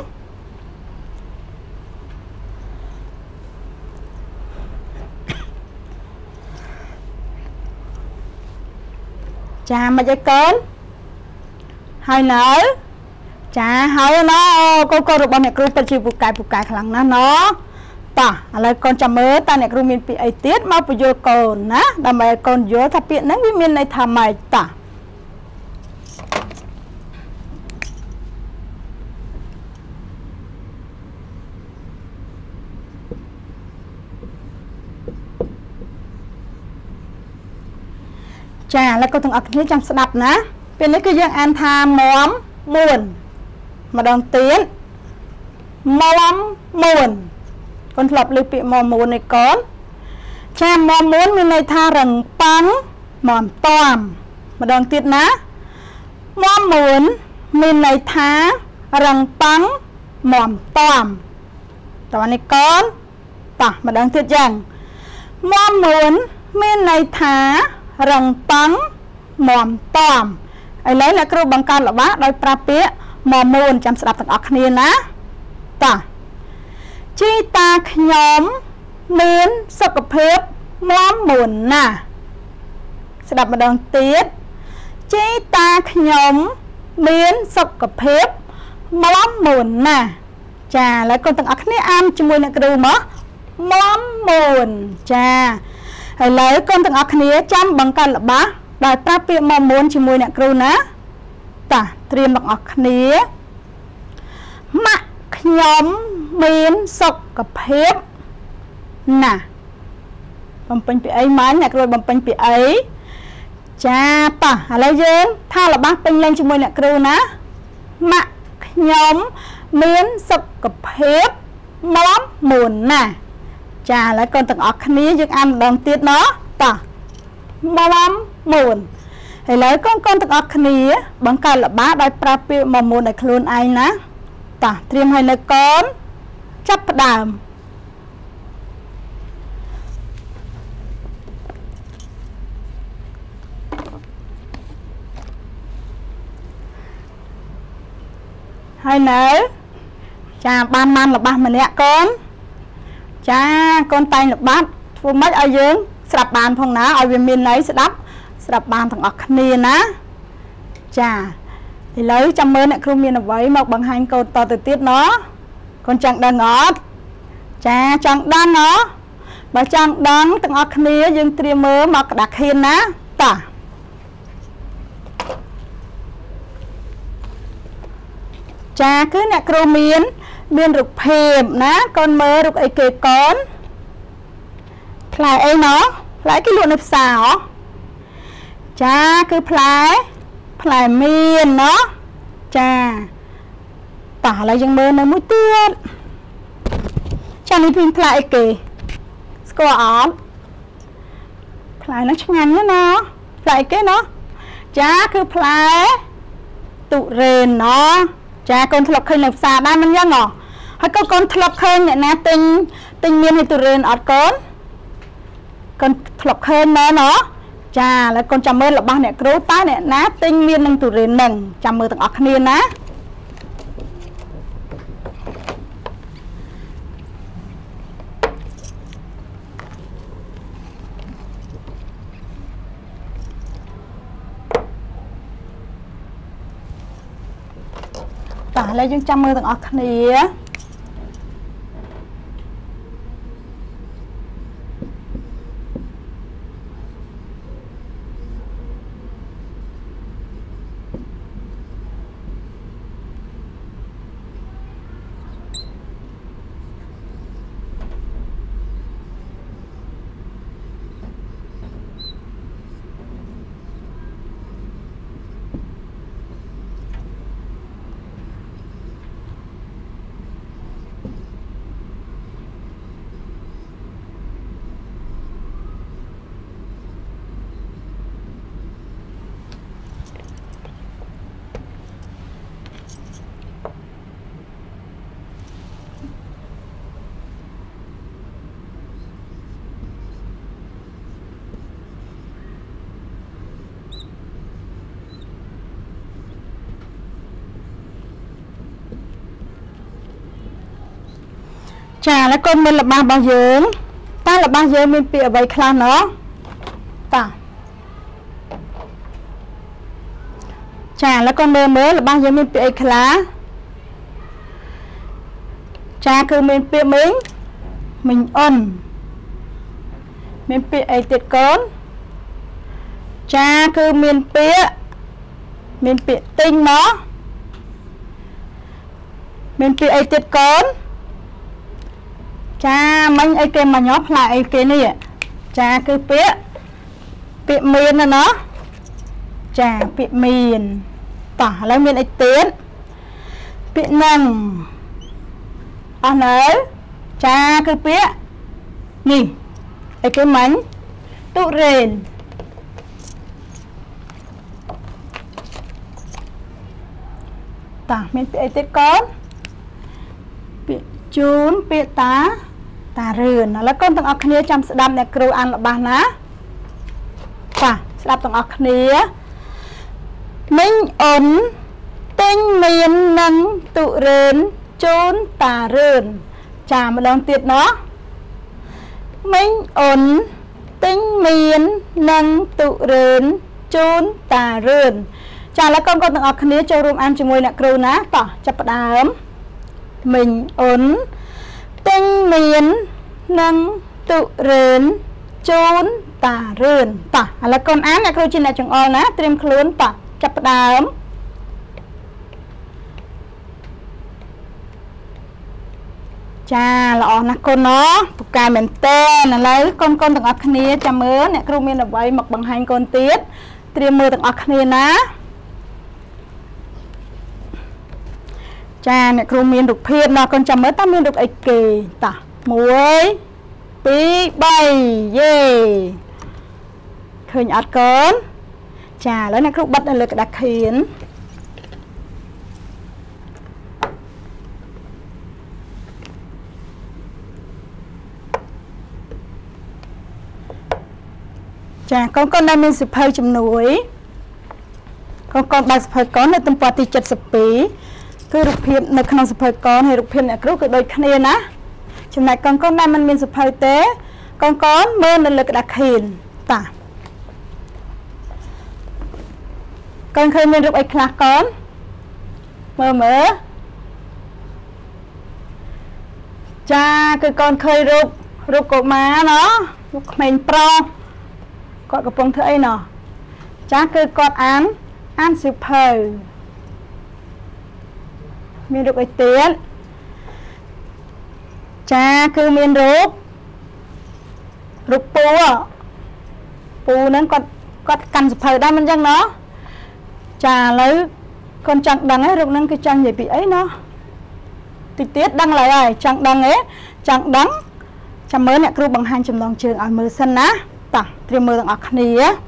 S1: chà mà dây con hai nở chà hỏi nó cô cô được bao nhiêu kêu chỉ buộc cài buộc cài khẳng nó nó ta là con chăm mơ ta này kêu miền bị ấy tiết mà bây giờ còn ná đam mê con vô tháp biển nắng với miền này tham mày ta chà là con thằng ấp như trong sẽ đập ná bên đấy cứ dân ăn tham móm muôn mà đồng tiến móm muôn con lập lưu bị mò muôn này con cha mò muốn mình này tha rằng bắn mòn toàm mà đồng tiến ná mò muốn mình này tha rằng bắn mòn toàm តើនេះកូនតោះម្ដងទៀតយ៉ាងមមមួនមានន័យថារឹងប៉ឹងមមតំឥឡូវអ្នកគ្រូបង្កើតល្បះដោយប្រើពាក្យមមួនចាំស្ដាប់ទាំងអស់គ្នាណាតោះជីតាខ្ញុំមានសុខភាពមមួនណាស់ស្ដាប់ម្ដងទៀតជីតាខ្ញុំមានសុខភាពមមួនណាស់ចាឥឡូវកូនទាំងអស់គ្នាអានជាមួយអ្នកគ្រូមកមមួនចាឥឡូវកូនទាំងអស់គ្នាចាំបង្កើតល្បះដោយប្រើពាក្យមមួនជាមួយអ្នកគ្រូណាតោះត្រៀមទាំងអស់គ្នាម៉ាក់ខ្ញុំមានសុខភាពណាស់បំពេញពីអីម៉ាញអ្នកគ្រូបំពេញពីអីចាតោះឥឡូវយើងថាល្បះពេញលេងជាមួយអ្នកគ្រូណាម៉ាក់ខ្ញុំមានសុខភាពមមួនណាស់ចាឥឡូវកូនទាំងអស់គ្នាយើងអានម្ដងទៀតណោះតោះមមួនឥឡូវកូនកូនទាំងអស់គ្នាបង្កើតល្បះដោយប្រើពាក្យមមួនឲ្យខ្លួនឯងណាតោះត្រៀមឲ្យនៅកូនចាប់ផ្ដើមហើយនៅចាបានបានល្បះម្នាក់កូនចាកូនតែងល្បះធ្វើម៉េចឲ្យយើងស្ដាប់បានផងណាឲ្យវាមានន័យស្ដាប់ស្ដាប់បានទាំងអស់គ្នាណាចាឥឡូវចាំមើលអ្នកគ្រូមានអ្វីមកបង្ហាញកូនតទៅទៀតណោះកូនចង់ដឹងអត់ចាចង់ដឹងណោះបើចង់ដឹងទាំងអស់គ្នាយើងត្រៀមមើលមកក្តារខៀនណាតោះចាគឺអ្នកគ្រូមានមានរូបភាពណាកូនមើលរូបអីគេកូនផ្លែអីណោះផ្លែគេលក់នៅផ្សារចាគឺផ្លែផ្លែមៀនណោះចាតោះឥឡូវយើងមើលនៅមួយទៀតចានេះពីផ្លែអីគេស្គាល់អត់ផ្លែនោះឆ្ងាញ់ណាស់ណោះផ្លែអីគេណោះចាគឺផ្លែទុរេនណោះចាកូនធ្លាប់ឃើញនៅផ្សារដែរមិនយ៉ាងហ៎ហើយកូនកូនធ្លាប់ឃើញអ្នកណាទិញទិញមានឲ្យទុរេនអត់កូនកូនធ្លាប់ឃើញមែនហ៎ចាឥឡូវកូនចាំមើលរបស់អ្នកគ្រូតើអ្នកណាទិញមាននឹងទុរេននឹងចាំមើលទាំងអស់គ្នាណាតោះឥឡូវយើងចាំមើលទាំងអស់គ្នាចាแล้วកូនមើលល្បះរបស់យើងតើល្បះយើងមានពាក្យអ្វីខ្លះណោះតោះចាแล้วកូនមើលមើលល្បះយើងមានពាក្យអីខ្លះចាគឺមានពាក្យមិញមិញអ៊ុនមានពាក្យអីទៀតកូនចាគឺមានពាក្យមានពាក្យទិញណោះមានពាក្យអីទៀតកូនចាមិញអីគេមកញ៉ោផ្លែអីគេនេះចាគឺពាក្យពាក្យមានណាណោះចាពាក្យមានតោះឥឡូវមានអីទៀតពាក្យនឹងអស់នៅចាគឺពាក្យនេះអីគេមិញទុរេនតោះមានពាក្យអីទៀតកូនពាក្យ chún bịa tá tà rườn là con từng ọc khía chăm đâm nè kêu ăn là bà ná và đập từng ọc khía minh ổn tinh miền nâng tụ rườn chún tà rườn chà một lần tiệt nó minh ổn tinh miền nâng tụ rườn chún tà rườn chà là con con từng ọc khía cho rùm ăn cho môi nè kêu ná tỏ chập đám mình ổn tinh miền nâng tụ rườn chốn tà rườn tả là con án là câu chuyện là chừng o ná tiêm khluôn tả chập đám chà là o nè con nó cài mình tên là lấy con con từng ọc khía chà mớ nè câu miên là vậy mặc bằng hành con tiết tiêm mơ từng ọc khía ná cha nè kêu miên đục phiền nó con chăm mới ta miên đục ấy kì ta muối tí bay yeah khơi nhạt con cha lấy nè kêu bắt lên lực đặc hiến cha con con đang miên sụp hơi chùm núi con con bài sụp hơi con này tụm bọt thì chật sụp pí cứ rụp hiệp nơi khăn sụp hơi con hay rụp hiệp này cứ đôi khăn á chừng này con con này mình miên sụp hơi tế con con mơ nên lực đặc hiền tả con khơi miên rụp ấy khá con mơ mơ cha cứ con khơi rụp rụp cổ má nó rụp mình pro con có bông thơ ấy nọ cha cứ con án án sụp hơi miền được ấy tiến cha cứ miền rúp rúp pu pu nên con con cần phải đâm mình chăng nó cha lấy con chẳng đằng ấy rúp nên cái chẳng gì bị ấy nó tịch tiết đăng lại rồi chẳng đằng ấy chẳng đắng cha mới nè cứ bằng hai chấm đồng trường ở mưa sân á ta tiêm mưa ở khni á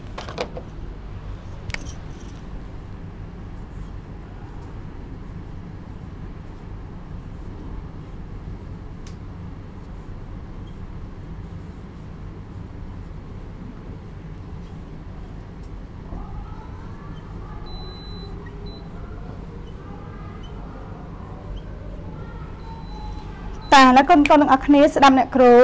S1: ta là con con ở khné sẽ đâm nè cừu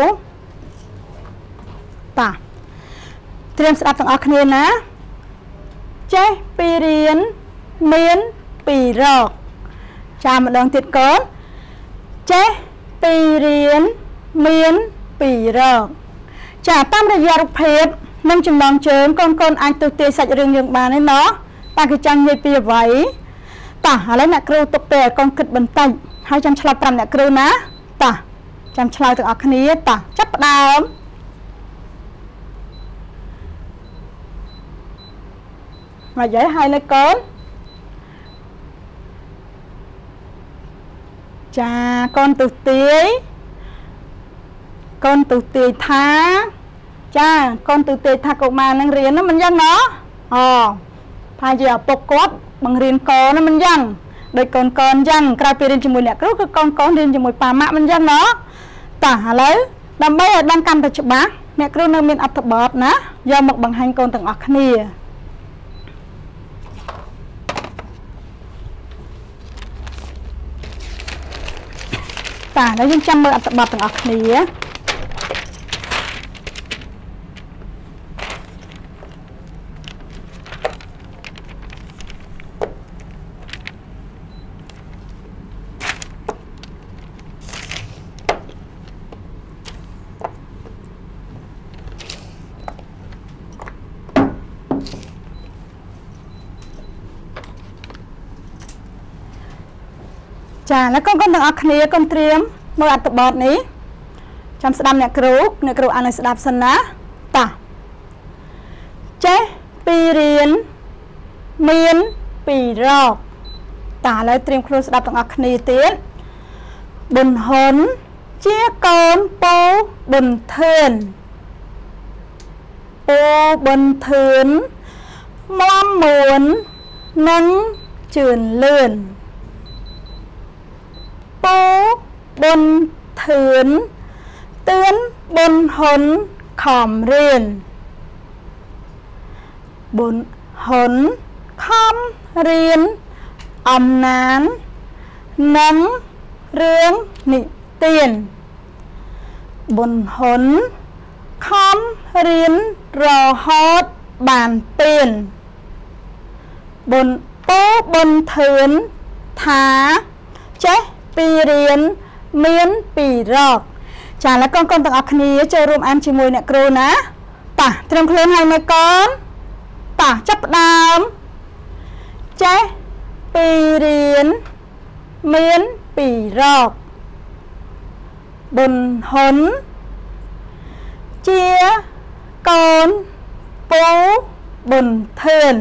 S1: ta tiêm sẽ đâm thằng ở khné ná chế pi riên miến pi rọc cha một lần tiệt con chế pi riên miến pi rọc cha tam là giờ rụp hiệp nâng chừng đòn chớm con con anh tôi tê sạch rừng rừng bàn ấy nó ta cái chân như pi vậy ta lấy nè cừu tục tè con kịch bình tĩnh hai trăm chục trăm nè cừu ná ta chăm chlau từ ở khné ta chấp đào mà giấy hai lấy con cha con từ tí con từ tí tha cha con từ tí tha cậu mà năng riêng nó mình dân nó ờ phải giờ bộc cốt bằng riêng có nó mình dân đời con con dân cài tiền cho mùi nè cứ con con riêng cho mùi bà mạ mình dân nó tả lấy làm bây giờ đang cầm từ chụp bác nè cứ nơi mình ập tập bọt ná do một bằng hành con từng ọc khni tả lấy những trăm mươi ập tập bọt từng ọc khni á chàแล้วcon con từng ọc khné con tiêm mưa ập tập bọt ní chăm sẽ đâm nè cừu nè cừu ăn này sẽ đạp sân ná ta chế pi riên miến pi rọc ta lấy tiêm cừu sẽ đạp từng ọc khné tiến bùn hốn chia con po bùn thuyền po bùn thuyền mong muốn nâng chườn lươn po บนเถือนเตือนบนหนขอมเรียนบนหนคำเรียนอำนานหนังเรื่องนิเตียนบนหนคำเรียนรอฮอดบานเป็นบนโต๊ะบนเถือนถาเจ๊ปีเรียนเมียนปีรอกจานและก้อนก้อนต่างอักนี้เจอรวมอันชิมวยเนี่ยครูนะป่ะเตรียมเคลื่อนให้ไหมก้อนป่ะจับดามเจ๊ปีเรียนเมียนปีรอกบนหนเจียกอนปูบนเทิน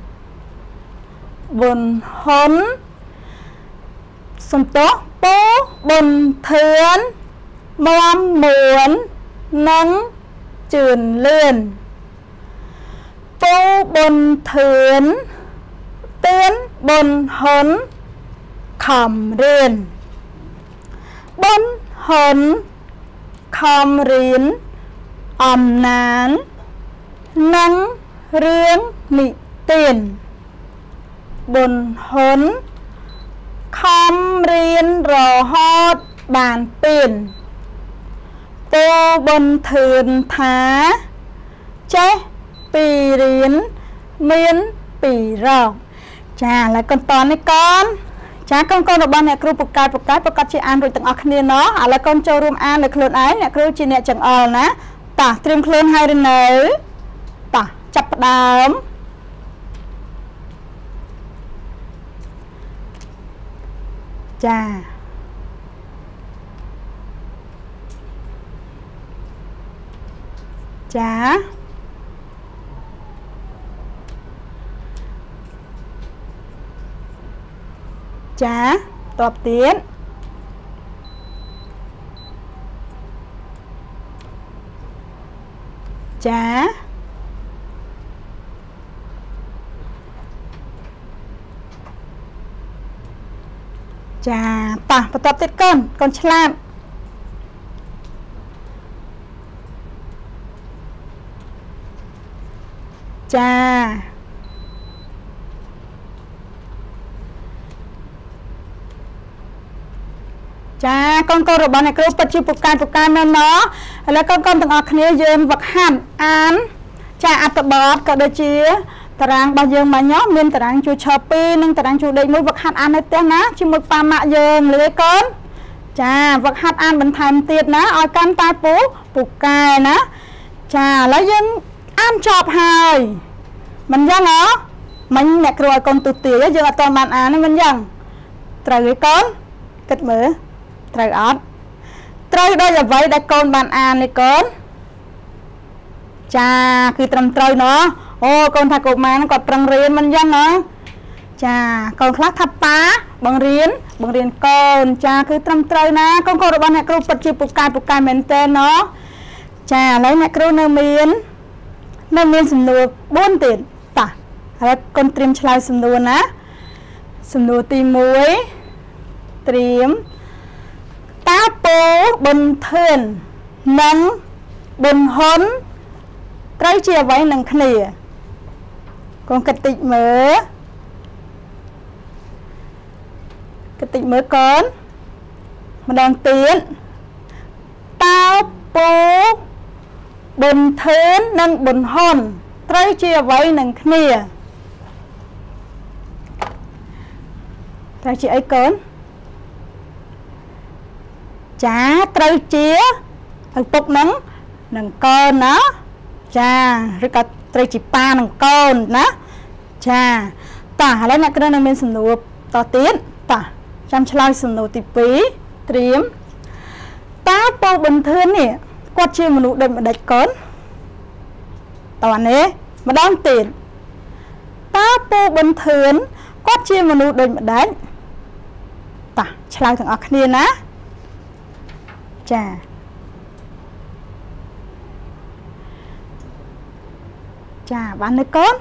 S1: บนหนสมโต๊ะปูบนเทินมอมเหมือนนังจืนเลื่อนปูบนเทินเตือนบนหนขำเรียนบนหนคำเรียนอำนานนังเรื่องนิเตียนบนหนคำเรียนรอฮอดบานเป็นโตบนเถือนถาเจ๊ปีเรียนเมียนปีรอกจ้าแล้วกันตอนนี้ก่อนจ้าก้อนก้อนดอกบานเนี่ยครูปกกายปกกายปกกัดชีอ่านโดยต่างอักเนี่ยเนาะอะไรก้อนโจรวมอ่านในคลื่นไอ้เนี่ยครูจีเนี่ยจังออลนะตาเตรียมคลื่นให้เนยตาจับดามจ้าจ้าจ้าตอบเตียนจ้าจ้าป่ะประตอบติดก้นก้นฉลาดจ้าจ้าก้อนก้อนระบายในกรุ๊ปปัจจุบันการประการนั้นเนาะแล้วก้อนก้อนต่างออกนี้ยืนวักหันอ่านจ้าอัตบอดก็ได้เชียตารางบางยืนมาเนาะมีตารางจูชอปีนึงตารางจูได้มือวักหันอ่านในเต้นนะชิมมือปามายืนเลยก้อนจ้าวักหันอ่านบรรทัดเตียดนะเอาการตายปูปุกกายนะจ้าแล้วยังอ่านชอบหายมันยังเหรอมันเนี่ยกลัวก้อนตุ่เตี๋ยยังตอนมันอ่านนี่มันยังตรายก้อนกัดมือตรายอดตรายได้อย่าไว้ได้ก้อนบานอ่านนี่ก้อนจ้าคือตรำตรายเนาะโอ้ก้อนถักออกมานั่นก็ตรังเรียนมันยังเนาะจ้าก้อนคลักทับป้าบังเรียนบังเรียนก้อนจ้าคือตรำตรายนะก้อนก้อนระบายเนี่ยครูปัจจุปุกกายปุกกายเหม็นเตนเนาะจ้าแล้วเนี่ยครูเนเมียนเนเมียนสำนวนบ้วนติดป่ะแล้วก้อนเตรียมฉลายสำนวนนะสำนวนตีมวยเตรียมตาโปบนเทินนังบนหนใกล้เชียไว้หนังขณีกองกติเมือกติเมือก่อนมาดังเตียนตาโปบนเทินนังบนหนใกล้เชียไว้หนังขณีใกล้เชียไอ้ก่อนจ้าไตรเจี๋ยทางปกนังนังก้อนนะจ้าหรือกับไตรจิปานังก้อนนะจ้าตาแล้วนักเรียนนักเรียนสนุกต่อตีนตาจำฉลาดสนุกติปีเตรียมตาโปบันเทินเนี่ยกวาดเชื่อมนุษย์เดินมาได้ก้อนตอนนี้มาดองตีนตาโปบันเทินกวาดเชื่อมนุษย์เดินมาได้ตาฉลาดถึงออกนี่นะจ้าจ้าบ้านนึกก้อน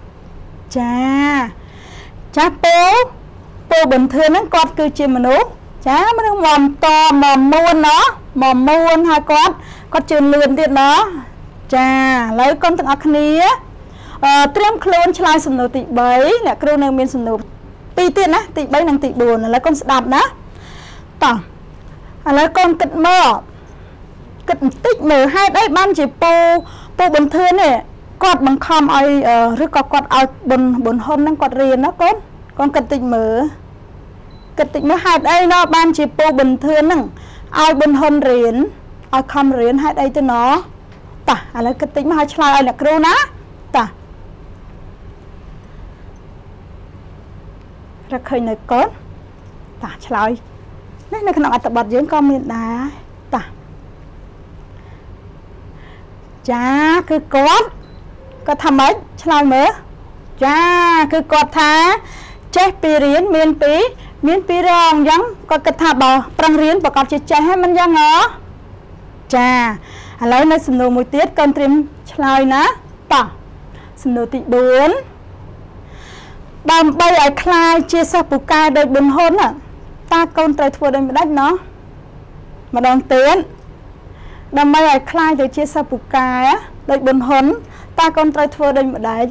S1: จ้าจ้าโปโปบนเทือนนั้นกอดคือเจมนุษย์ chá mới được mồm to mồm muôn nó mồm muôn hai con có trường lươn tiệt nó chà lấy con từng ác ní tiêm khôn chai sầm nổ tị bấy nè kêu nương miên sầm nổ tị tiệt á tị bấy năng tị buồn lấy con đạp đó tỏ lấy con kịch mơ kịch tích mờ hai đấy ban chỉ po po bình thường này quạt bằng khom ai rồi có quạt ai bồn bồn hôm năng quạt riêng nó con con kịch tích mờ kịch tích mờ hai đây nó ban chỉ po bình thường năng ai bồn hôm riêng ai khom riêng hai đây cho nó tả lấy kịch tích mà hai chai ai là kêu ná tả ra khơi này con tả chai này này khả tập bật dưỡng con miền đá tả chá cứ cốt có thầm ấy chai mới chá cứ cốt thá chết pi riến miền pi miền pi rong giống có cái thà bò prang riến và còn chỉ chạyให้มันยังเหรอchà lấy nó sừng nô mùi tiết con trim chai ná tả sừng nô tị bốn đầm bay ở khai chia sẻ bù cai đời buồn hôn à ta con trời thua đây đất nó mà đòn tiến đầm bay ở khai từ chia sẻ bù cai á đời buồn hôn ta con trời thua đây mà đấy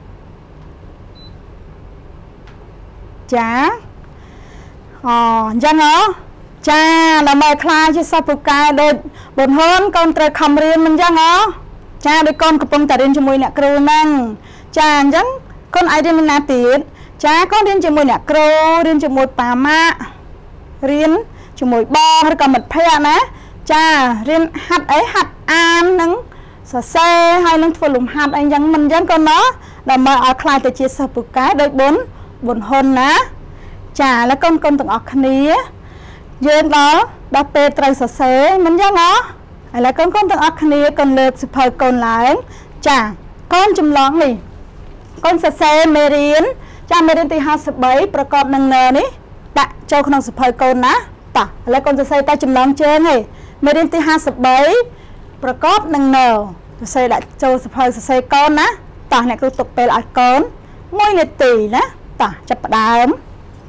S1: chá ờ dân nó cha đầm bay khai chia sẻ bù cai đời buồn hôn con trời khăm riêng mình dân nó cha đôi con của bông tà riêng cho mùi nè kêu năng cha dân con ai đi mình nà tiết chá con riêng cho mùi nè kêu riêng cho mùi bà mạ riêng cho mùi bò hay còn mật phê ná chá riêng hạt ấy hạt an nâng sở xe hay nâng phô lùm hạt anh dân mình dân con nó là mà ở khai tới chia sẻ bù cái đôi bốn buồn hôn ná chá là con con từng ở khăn ý dân đó đã bê trời sở xe mình dân đó hay là con con từng ở khăn ý con lượt sự phơi con lại chá con chùm lóng đi con sẽ xe mê riêng cha mê riêng tí hai sập bấyประกอบnăng nờ ní đã cho con sập hơi con ná tả lấy con sẽ xe ta chùm lóng trên này mê riêng tí hai sập bấyประกอบnăng nờ xe đã cho sập hơi xe con ná tả này cứ tục về lại con ngôi này tỷ ná tả chập đá ấm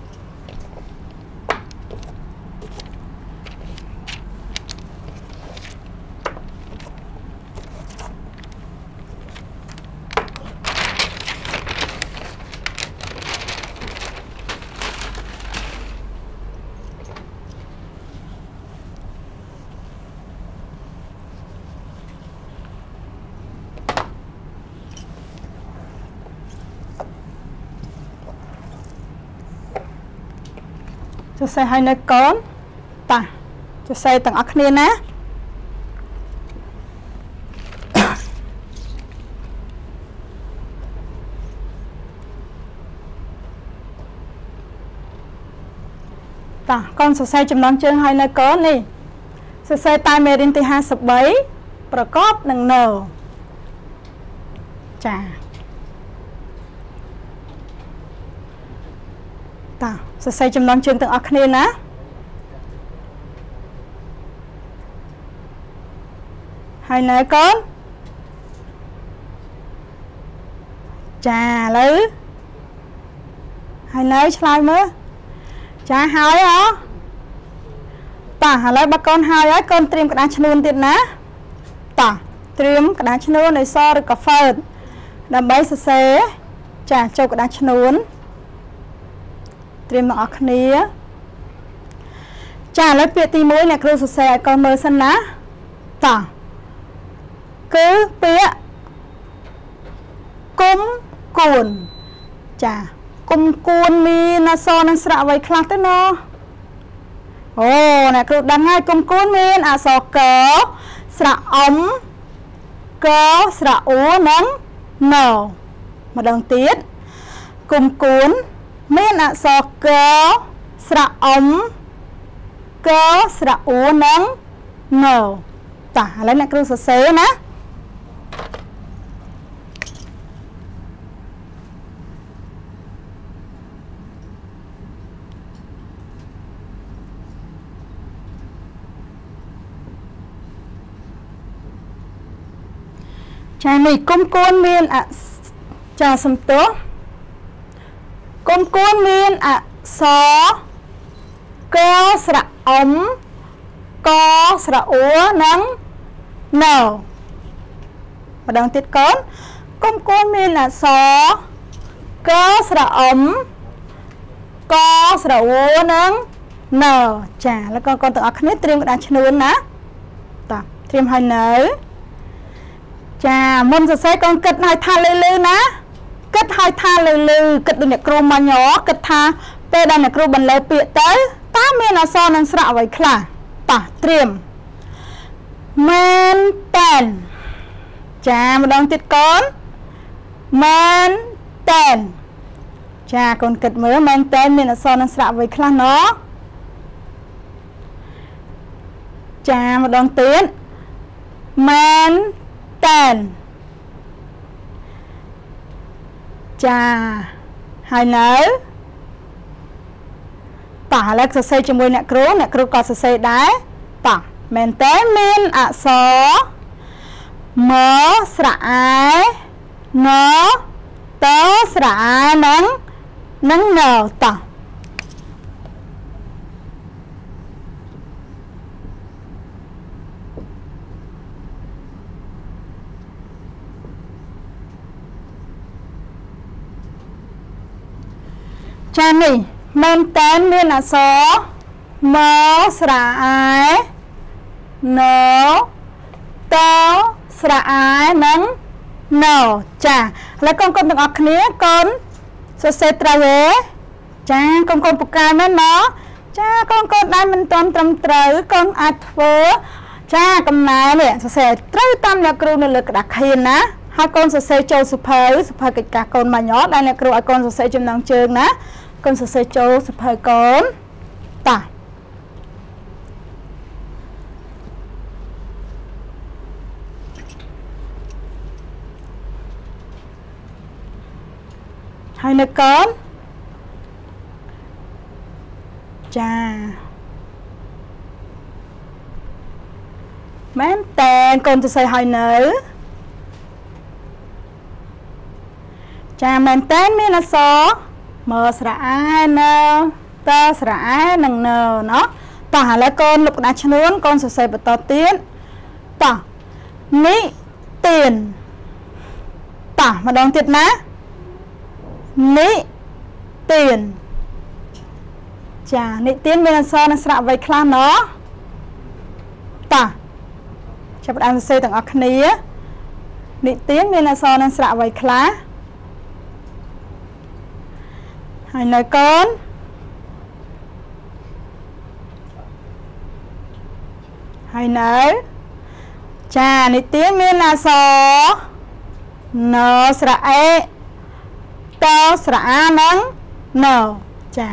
S1: cho xe hai nơi con ta cho xe tầng ác niên á ta con sẽ xe chùm nón chân hai nơi con đi sẽ xe tay mê đến hai sập bấyประกอบnăng nở chà ta sẽ xây chùm nón chân từng ác niên á hai nơi con chà lứ hai nơi slide mới chà hai á ta lấy ba con hai á con tìm cái đá chân luôn tiền ná ta tìm cái đá chân luôn này so được cà phê đầm bấy sẽ xe chà cho cái đá chân luôn tìm nó ác ní chà lấy bịa tí mũi này kêu sổ xe con mơ sân ná tả cứ bịa cung cuồn chà cung cuồn mi nó so năng sạ vầy khắc tới nó ồ này kêu đăng ngay cung cuồn mi à so cớ sạ ống cớ sạ ú nắng nở mà đồng tiết cung cuồn miền ạ sọ cớ sạ ống cớ sạ ú nắng nở tả lấy lại kêu sọ xế ná chà này công côn miền ạ trà sầm tố công côn miền ạ xó កស្រៈអ៊ំកស្រៈអ៊ូនិងណម្ដងទៀតកូនកុំគួរមានអក្សរកស្រៈអ៊ំកស្រៈអ៊ូនិងណចាแล้วก็កូនទាំងអស់គ្នាត្រៀមក្តារឈ្នួនណាតោះត្រៀមហើយនៅចាមុនសរសេរកូនគិតឲ្យថាលឺលឺណាគិតឲ្យថាលឺលឺគិតដូចអ្នកគ្រូមកញ៉គិតថាពេលដែលអ្នកគ្រូបន្លឺពាក្យទៅតើមានអក្សរនិងស្រៈអ្វីខ្លះតោះត្រៀមមែនតែនចាម្ដងទៀតកូនមែនតែនចាកូនគិតមើលមែនតែនមានអក្សរនិងស្រៈអ្វីខ្លះណចាម្ដងទៀតមែនតែនចាហើយនៅតោះឥឡូវសរសេរជាមួយអ្នកគ្រូអ្នកគ្រូក៏សរសេរដែរតោះមែនតែនមានអក្សរមស្រៈអែណតស្រៈអែនិងនិងណតោះចានេះមែនតែនមានអក្សរមស្រៈអែណតស្រៈអែនិងណចាឥឡូវកូនកូនទាំងអស់គ្នាកូនសរសេរត្រូវទេចាកូនកូនពូកែមែនណចាកូនកូនដែលមិនទាន់ត្រឹមត្រូវកូនអាចធ្វើចាកំណែនេះសរសេរត្រូវតាមអ្នកគ្រូនៅលើក្តារខៀនណាហើយកូនសរសេរចូលសុភៅសុភៅកិច្ចការកូនមកញ៉ដែលអ្នកគ្រូឲ្យកូនសរសេរចំណងជើងណាកូនសរសេរចូលសុភៅកូនតោះហើយនៅកូនចាមែនតែកូនសរសេរហើយនៅចាមែនតែមានអក្សរមស្រៈអែណតស្រៈអែនិងណណោះតោះឥឡូវកូនលុបក្តារឈ្នួនកូនសរសេរបន្តទៀតតោះនិទានតោះម្ដងទៀតណានិទានចានិទានមានអក្សរនិងស្រៈអ្វីខ្លះណោះតោះចាប់ផ្ដើមសរសេរទាំងអស់គ្នានិទានមានអក្សរនិងស្រៈអ្វីខ្លះហើយនៅកូនហើយនៅចានិទានមានអក្សរណស្រៈអេតស្រៈអានិងណចា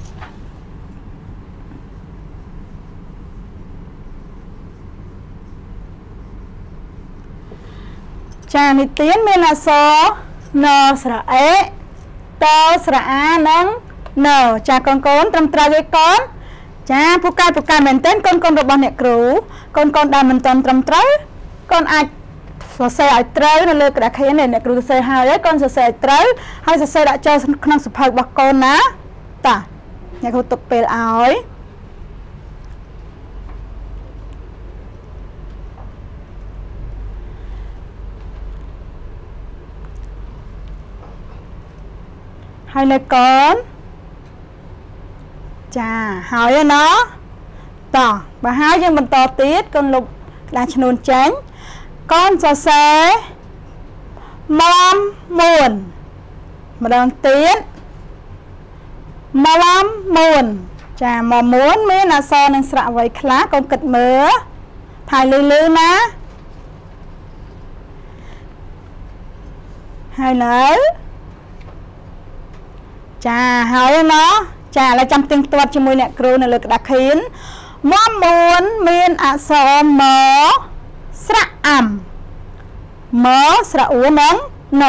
S1: ចានិទានមានអក្សរណស្រៈអេតស្រៈអានិងណចាកូនកូនត្រឹមត្រូវទេកូនចាពូកែពូកែមែនទែនកូនកូនរបស់អ្នកគ្រូកូនកូនដែលមិនទាន់ត្រឹមត្រូវកូនអាចសរសេរឲ្យត្រូវនៅលើក្តារខៀននេះអ្នកគ្រូសរសេរហើយហើយកូនសរសេរឲ្យត្រូវហើយសរសេរដាក់ចូលក្នុងសៀវភៅរបស់កូនណាតាអ្នកគ្រូទុកពេលឲ្យហើយនៅកូនចាហើយណោះតោះបើហើយយើងបន្តទៀតកូនលុបក្តារឈ្នួនចេញកូនសរសេរម៉មមួនម្ដងទៀតម៉មមួនចាម៉មមួនមានអក្សរនិងស្រៈអ្វីខ្លះកូនគិតមើលថាលឺលឺណាហើយនៅចាហើយណោះចាឥឡូវចាំទៀងទាត់ជាមួយអ្នកគ្រូនៅលើក្តារខៀនម៉មមួនមានអក្សរមស្រៈអាំមស្រៈអ៊ូនិងណ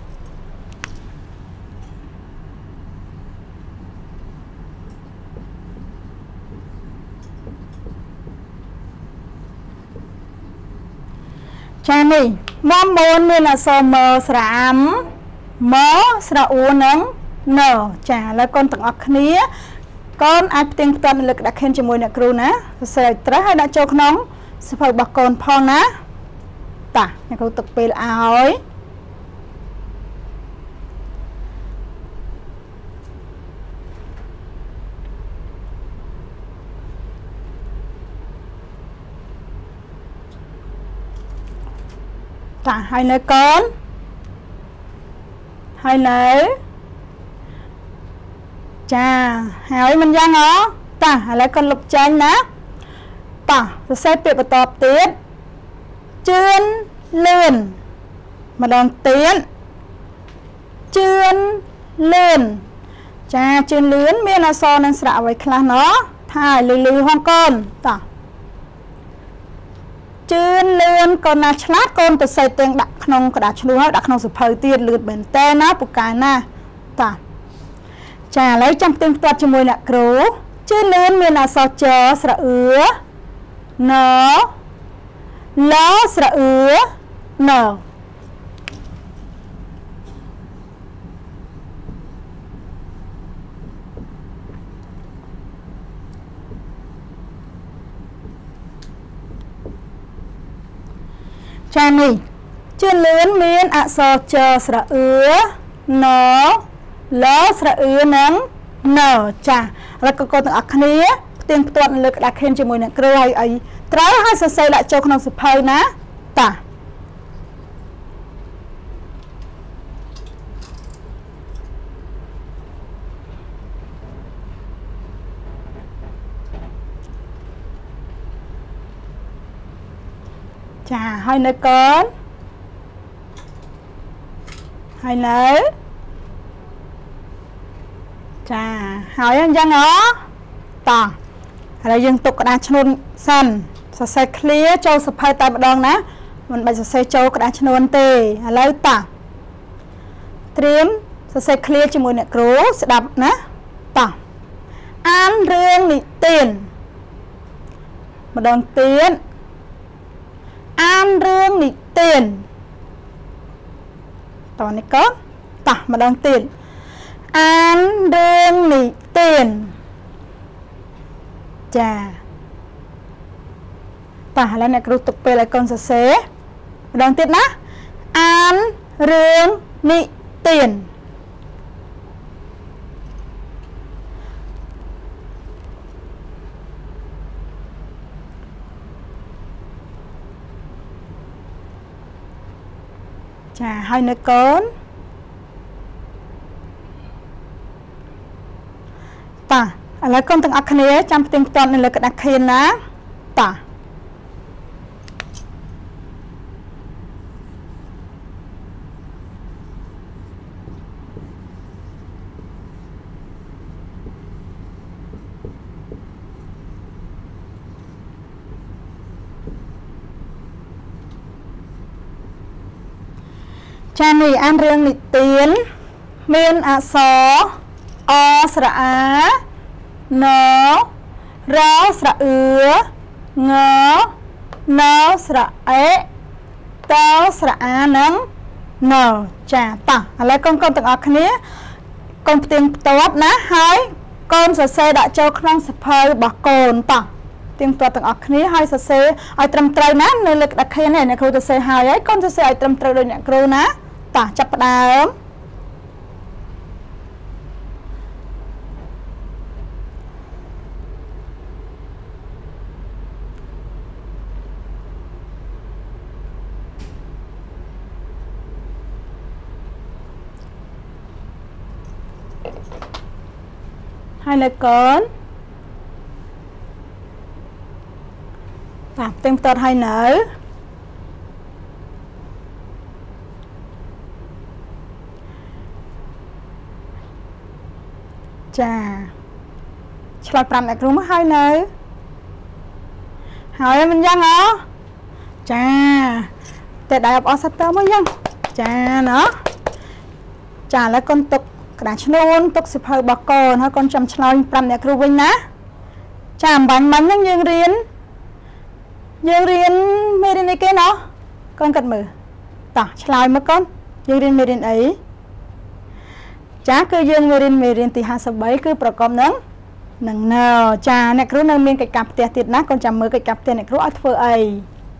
S1: ចានេះម៉មមួនមានអក្សរមស្រៈអាំមស្រៈអ៊ូនិងណចាឥឡូវកូនទាំងអស់គ្នា con ai tiếng toàn lực đã khen cho môi nè kêu ná sẽ trái hay đã cho nóng sẽ phải bạc con phong ná ta nhà câu tập về là áo ta hai nơi con hai nơi chà hỏi mình ra ngó ta lấy con lục tranh ná ta tôi sẽ tiếp tục tập tiến chuyên lên mà đòn tiến chuyên lên chà chuyên lướn miền là so nên sạ với khá nó thải lư lư hoang con ta chuyên lên con là chlát con tôi sẽ tên đặt nông có đặt luôn đặt nông sự phơi tiền lượt bền tên á một cái na ta chà lấy trong tiếng toát cho môi nạ cửu chuyên lên miền là so chờ sạ ứa nó nó sạ ứa nở cha này chuyên lớn miên ạ so chờ sạ ứa nó nó sạ ứa nắng nở chà là có con từng ác này tiếng toàn lực đã khen cho mùi nè kêu hay ấy trái hai sơ xây lại cho con sụp hơi ná ta chà hai nơi con hai nơi chà hỏi anh dân ó ta là dân tục đã chôn sân sẽ xây clear cho sập hai tay đòn ná mình bây giờ xây cho đã chôn tê lấy ta triếm sẽ xây clear cho mùi nè cửu sẽ đập ná ta an riêng nị tiền một đòn tiền an riêng nị tiền toàn này có ta một đòn tiền an riêng nị tiền chà ta là nè kêu tục về lại con sẽ xế đón tiếp ná an riêng nị tiền chà hai nơi con ta là con từng ác này trong tiếng toàn này là cái đặc hiền á ta cha này ăn riêng nị tiến miên à xó o sra á nó rá sra ứa ngó nó sra ế tao sra á nắng nở chà ta lấy con con từng ọc này con tiếng tốt ná hai con sẽ xe đã cho con sập hơi bạc cồn ta tiếng tốt từng ọc này hai sẽ xe ai trầm trời ná nên lực đặc khen này này cô sẽ xe hai ấy con sẽ xe ai trầm trời đôi nhạc cô ná ta chập đá hai là con ta tên tốt hai nở chà chả làm lại đúng hai nơi hỏi mình dân hả chà để đại học ở sát tơ mới dân chà nó chà lại con tục đã chôn tục sụp hơi bạc con hay con chăm chlau làm lại kêu vinh ná chà bánh bánh những dương riêng dương riêng mê riêng này kia nó con cần mở tỏ chlau mất con dương riêng mê riêng ấy chá cứ dương mê riêng mê riêng thì hai sập bảy cứប្រកប nắng nâng nờ cha nè cứ nâng miên cái cặp tiền tiền nát con chả mới cái cặp tiền này cứ ở phơi ấy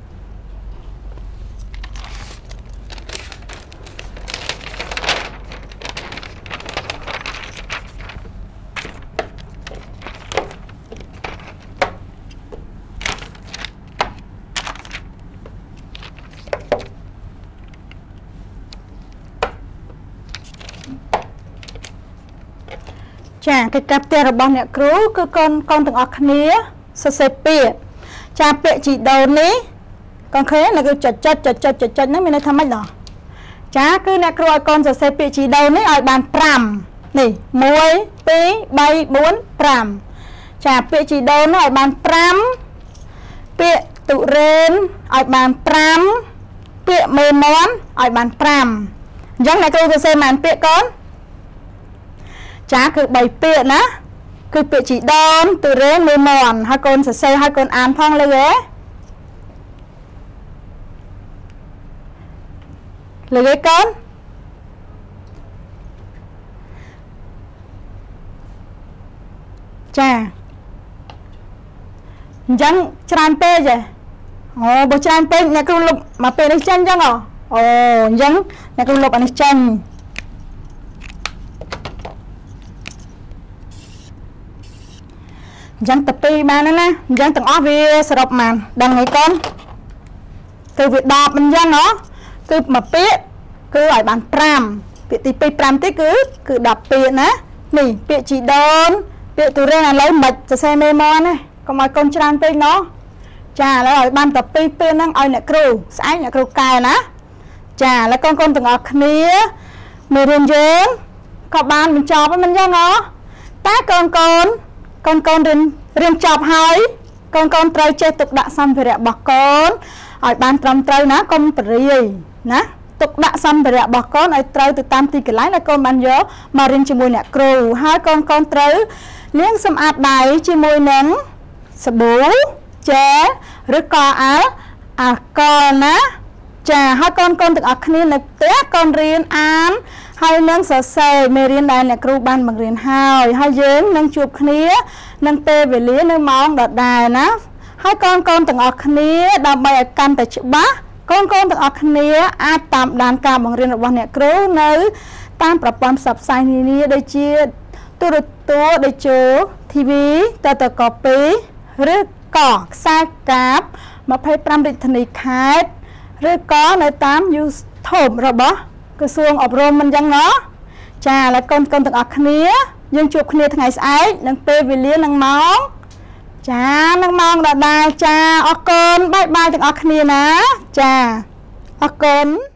S1: chà cái cặp tiềnរបស់អ្នកគ្រូគឺកូនកូនទាំងអស់គ្នាសរសេរពាក្យចាពាក្យជីដូននេះកូនឃើញគឺចុចចុចចុចចុចចុចហ្នឹងមានន័យថាម៉េចដល់ចាគឺអ្នកគ្រូឲ្យកូនសរសេរពាក្យជីដូននេះឲ្យបានfiveនេះone two three four fiveចាពាក្យជីដូននោះឲ្យបានfiveពាក្យទុរេនឲ្យបានfiveពាក្យមេមន់ឲ្យបានfiveអញ្ចឹងអ្នកគ្រូសរសេរបានពាក្យកូនចាគឺ3ពាក្យណាគឺពាក្យជីដូនទុរេនមេមន់ហើយកូនសរសេរឲ្យកូនអានផងលើហ៎លើឯកូនចាអញ្ចឹងច្រើនពេកហ៎អូបើច្រើនពេកអ្នកគ្រូលុបមកពេលនេះចេញអញ្ចឹងអូអញ្ចឹងអ្នកគ្រូលុបអានេះចេញអញ្ចឹងទៅពីរបានណាអញ្ចឹងទាំងអស់វាសរុបបានដឹងហើយកូនគឺវាដប់អញ្ចឹងហ៎គឺមួយពាក្យគឺឲ្យបានfiveពាក្យទីtwo fiveទៀតគឺគឺtenពាក្យណានេះពាក្យជីដូនពាក្យទុរេនឥឡូវមិនសរសេរមេមន់ណាកុំឲ្យកូនច្រើនពេកណោះចាឥឡូវឲ្យបានតែពីរពាក្យហ្នឹងឲ្យអ្នកគ្រូស្អែកអ្នកគ្រូកែណាចាឥឡូវកូនកូនទាំងអស់គ្នាមេរៀនយើងក៏បានបញ្ចប់ហើយមិនអញ្ចឹងហ៎តែកូនកូនកូនកូនរៀនរៀនចប់ហើយកូនកូនត្រូវចេះទុកដាក់សម្ភារៈរបស់កូនឲ្យបានត្រឹមត្រូវណាកុំបរិយាយណាទុកដាក់សម្ភារៈរបស់កូនឲ្យត្រូវទៅតាមទីកន្លែងដែលកូនបានយកមករៀនជាមួយអ្នកគ្រូហើយកូនកូនត្រូវលាងសម្អាតដៃជាមួយនឹងសាប៊ូជែឬក៏អាល់អាល់កុលណាចាហើយកូនកូនទាំងអស់គ្នានៅផ្ទះកូនរៀនអានហើយនឹងសរសេរមេរៀនដែលអ្នកគ្រូបានបង្រៀនហើយហើយយើងនឹងជួបគ្នានឹងពេលវេលានៅម៉ោងដដែលណាហើយកូនកូនទាំងអស់គ្នាដើម្បីឲ្យកាន់តែច្បាស់កូនកូនទាំងអស់គ្នាអាចតាមដានការបង្រៀនរបស់អ្នកគ្រូនៅតាមប្រព័ន្ធផ្សព្វផ្សាយនានាដូចជាទូរទស្សន៍ដូចជា ធី វី តតកពីឬក៏ខ្សែកាបtwenty-fiveរាជធានីខេត្តឬក៏នៅតាម YouTube របស់ក្រសួងអប់រំមិនចឹងណោះចាឥឡូវកូនកូនទាំងអស់គ្នាយើងជួបគ្នាថ្ងៃស្អែកនឹងពេលវេលានឹងម៉ោងចានឹងម៉ោងដដែលចាអរគុណបាយបាយទាំងអស់គ្នាណាចាអរគុណ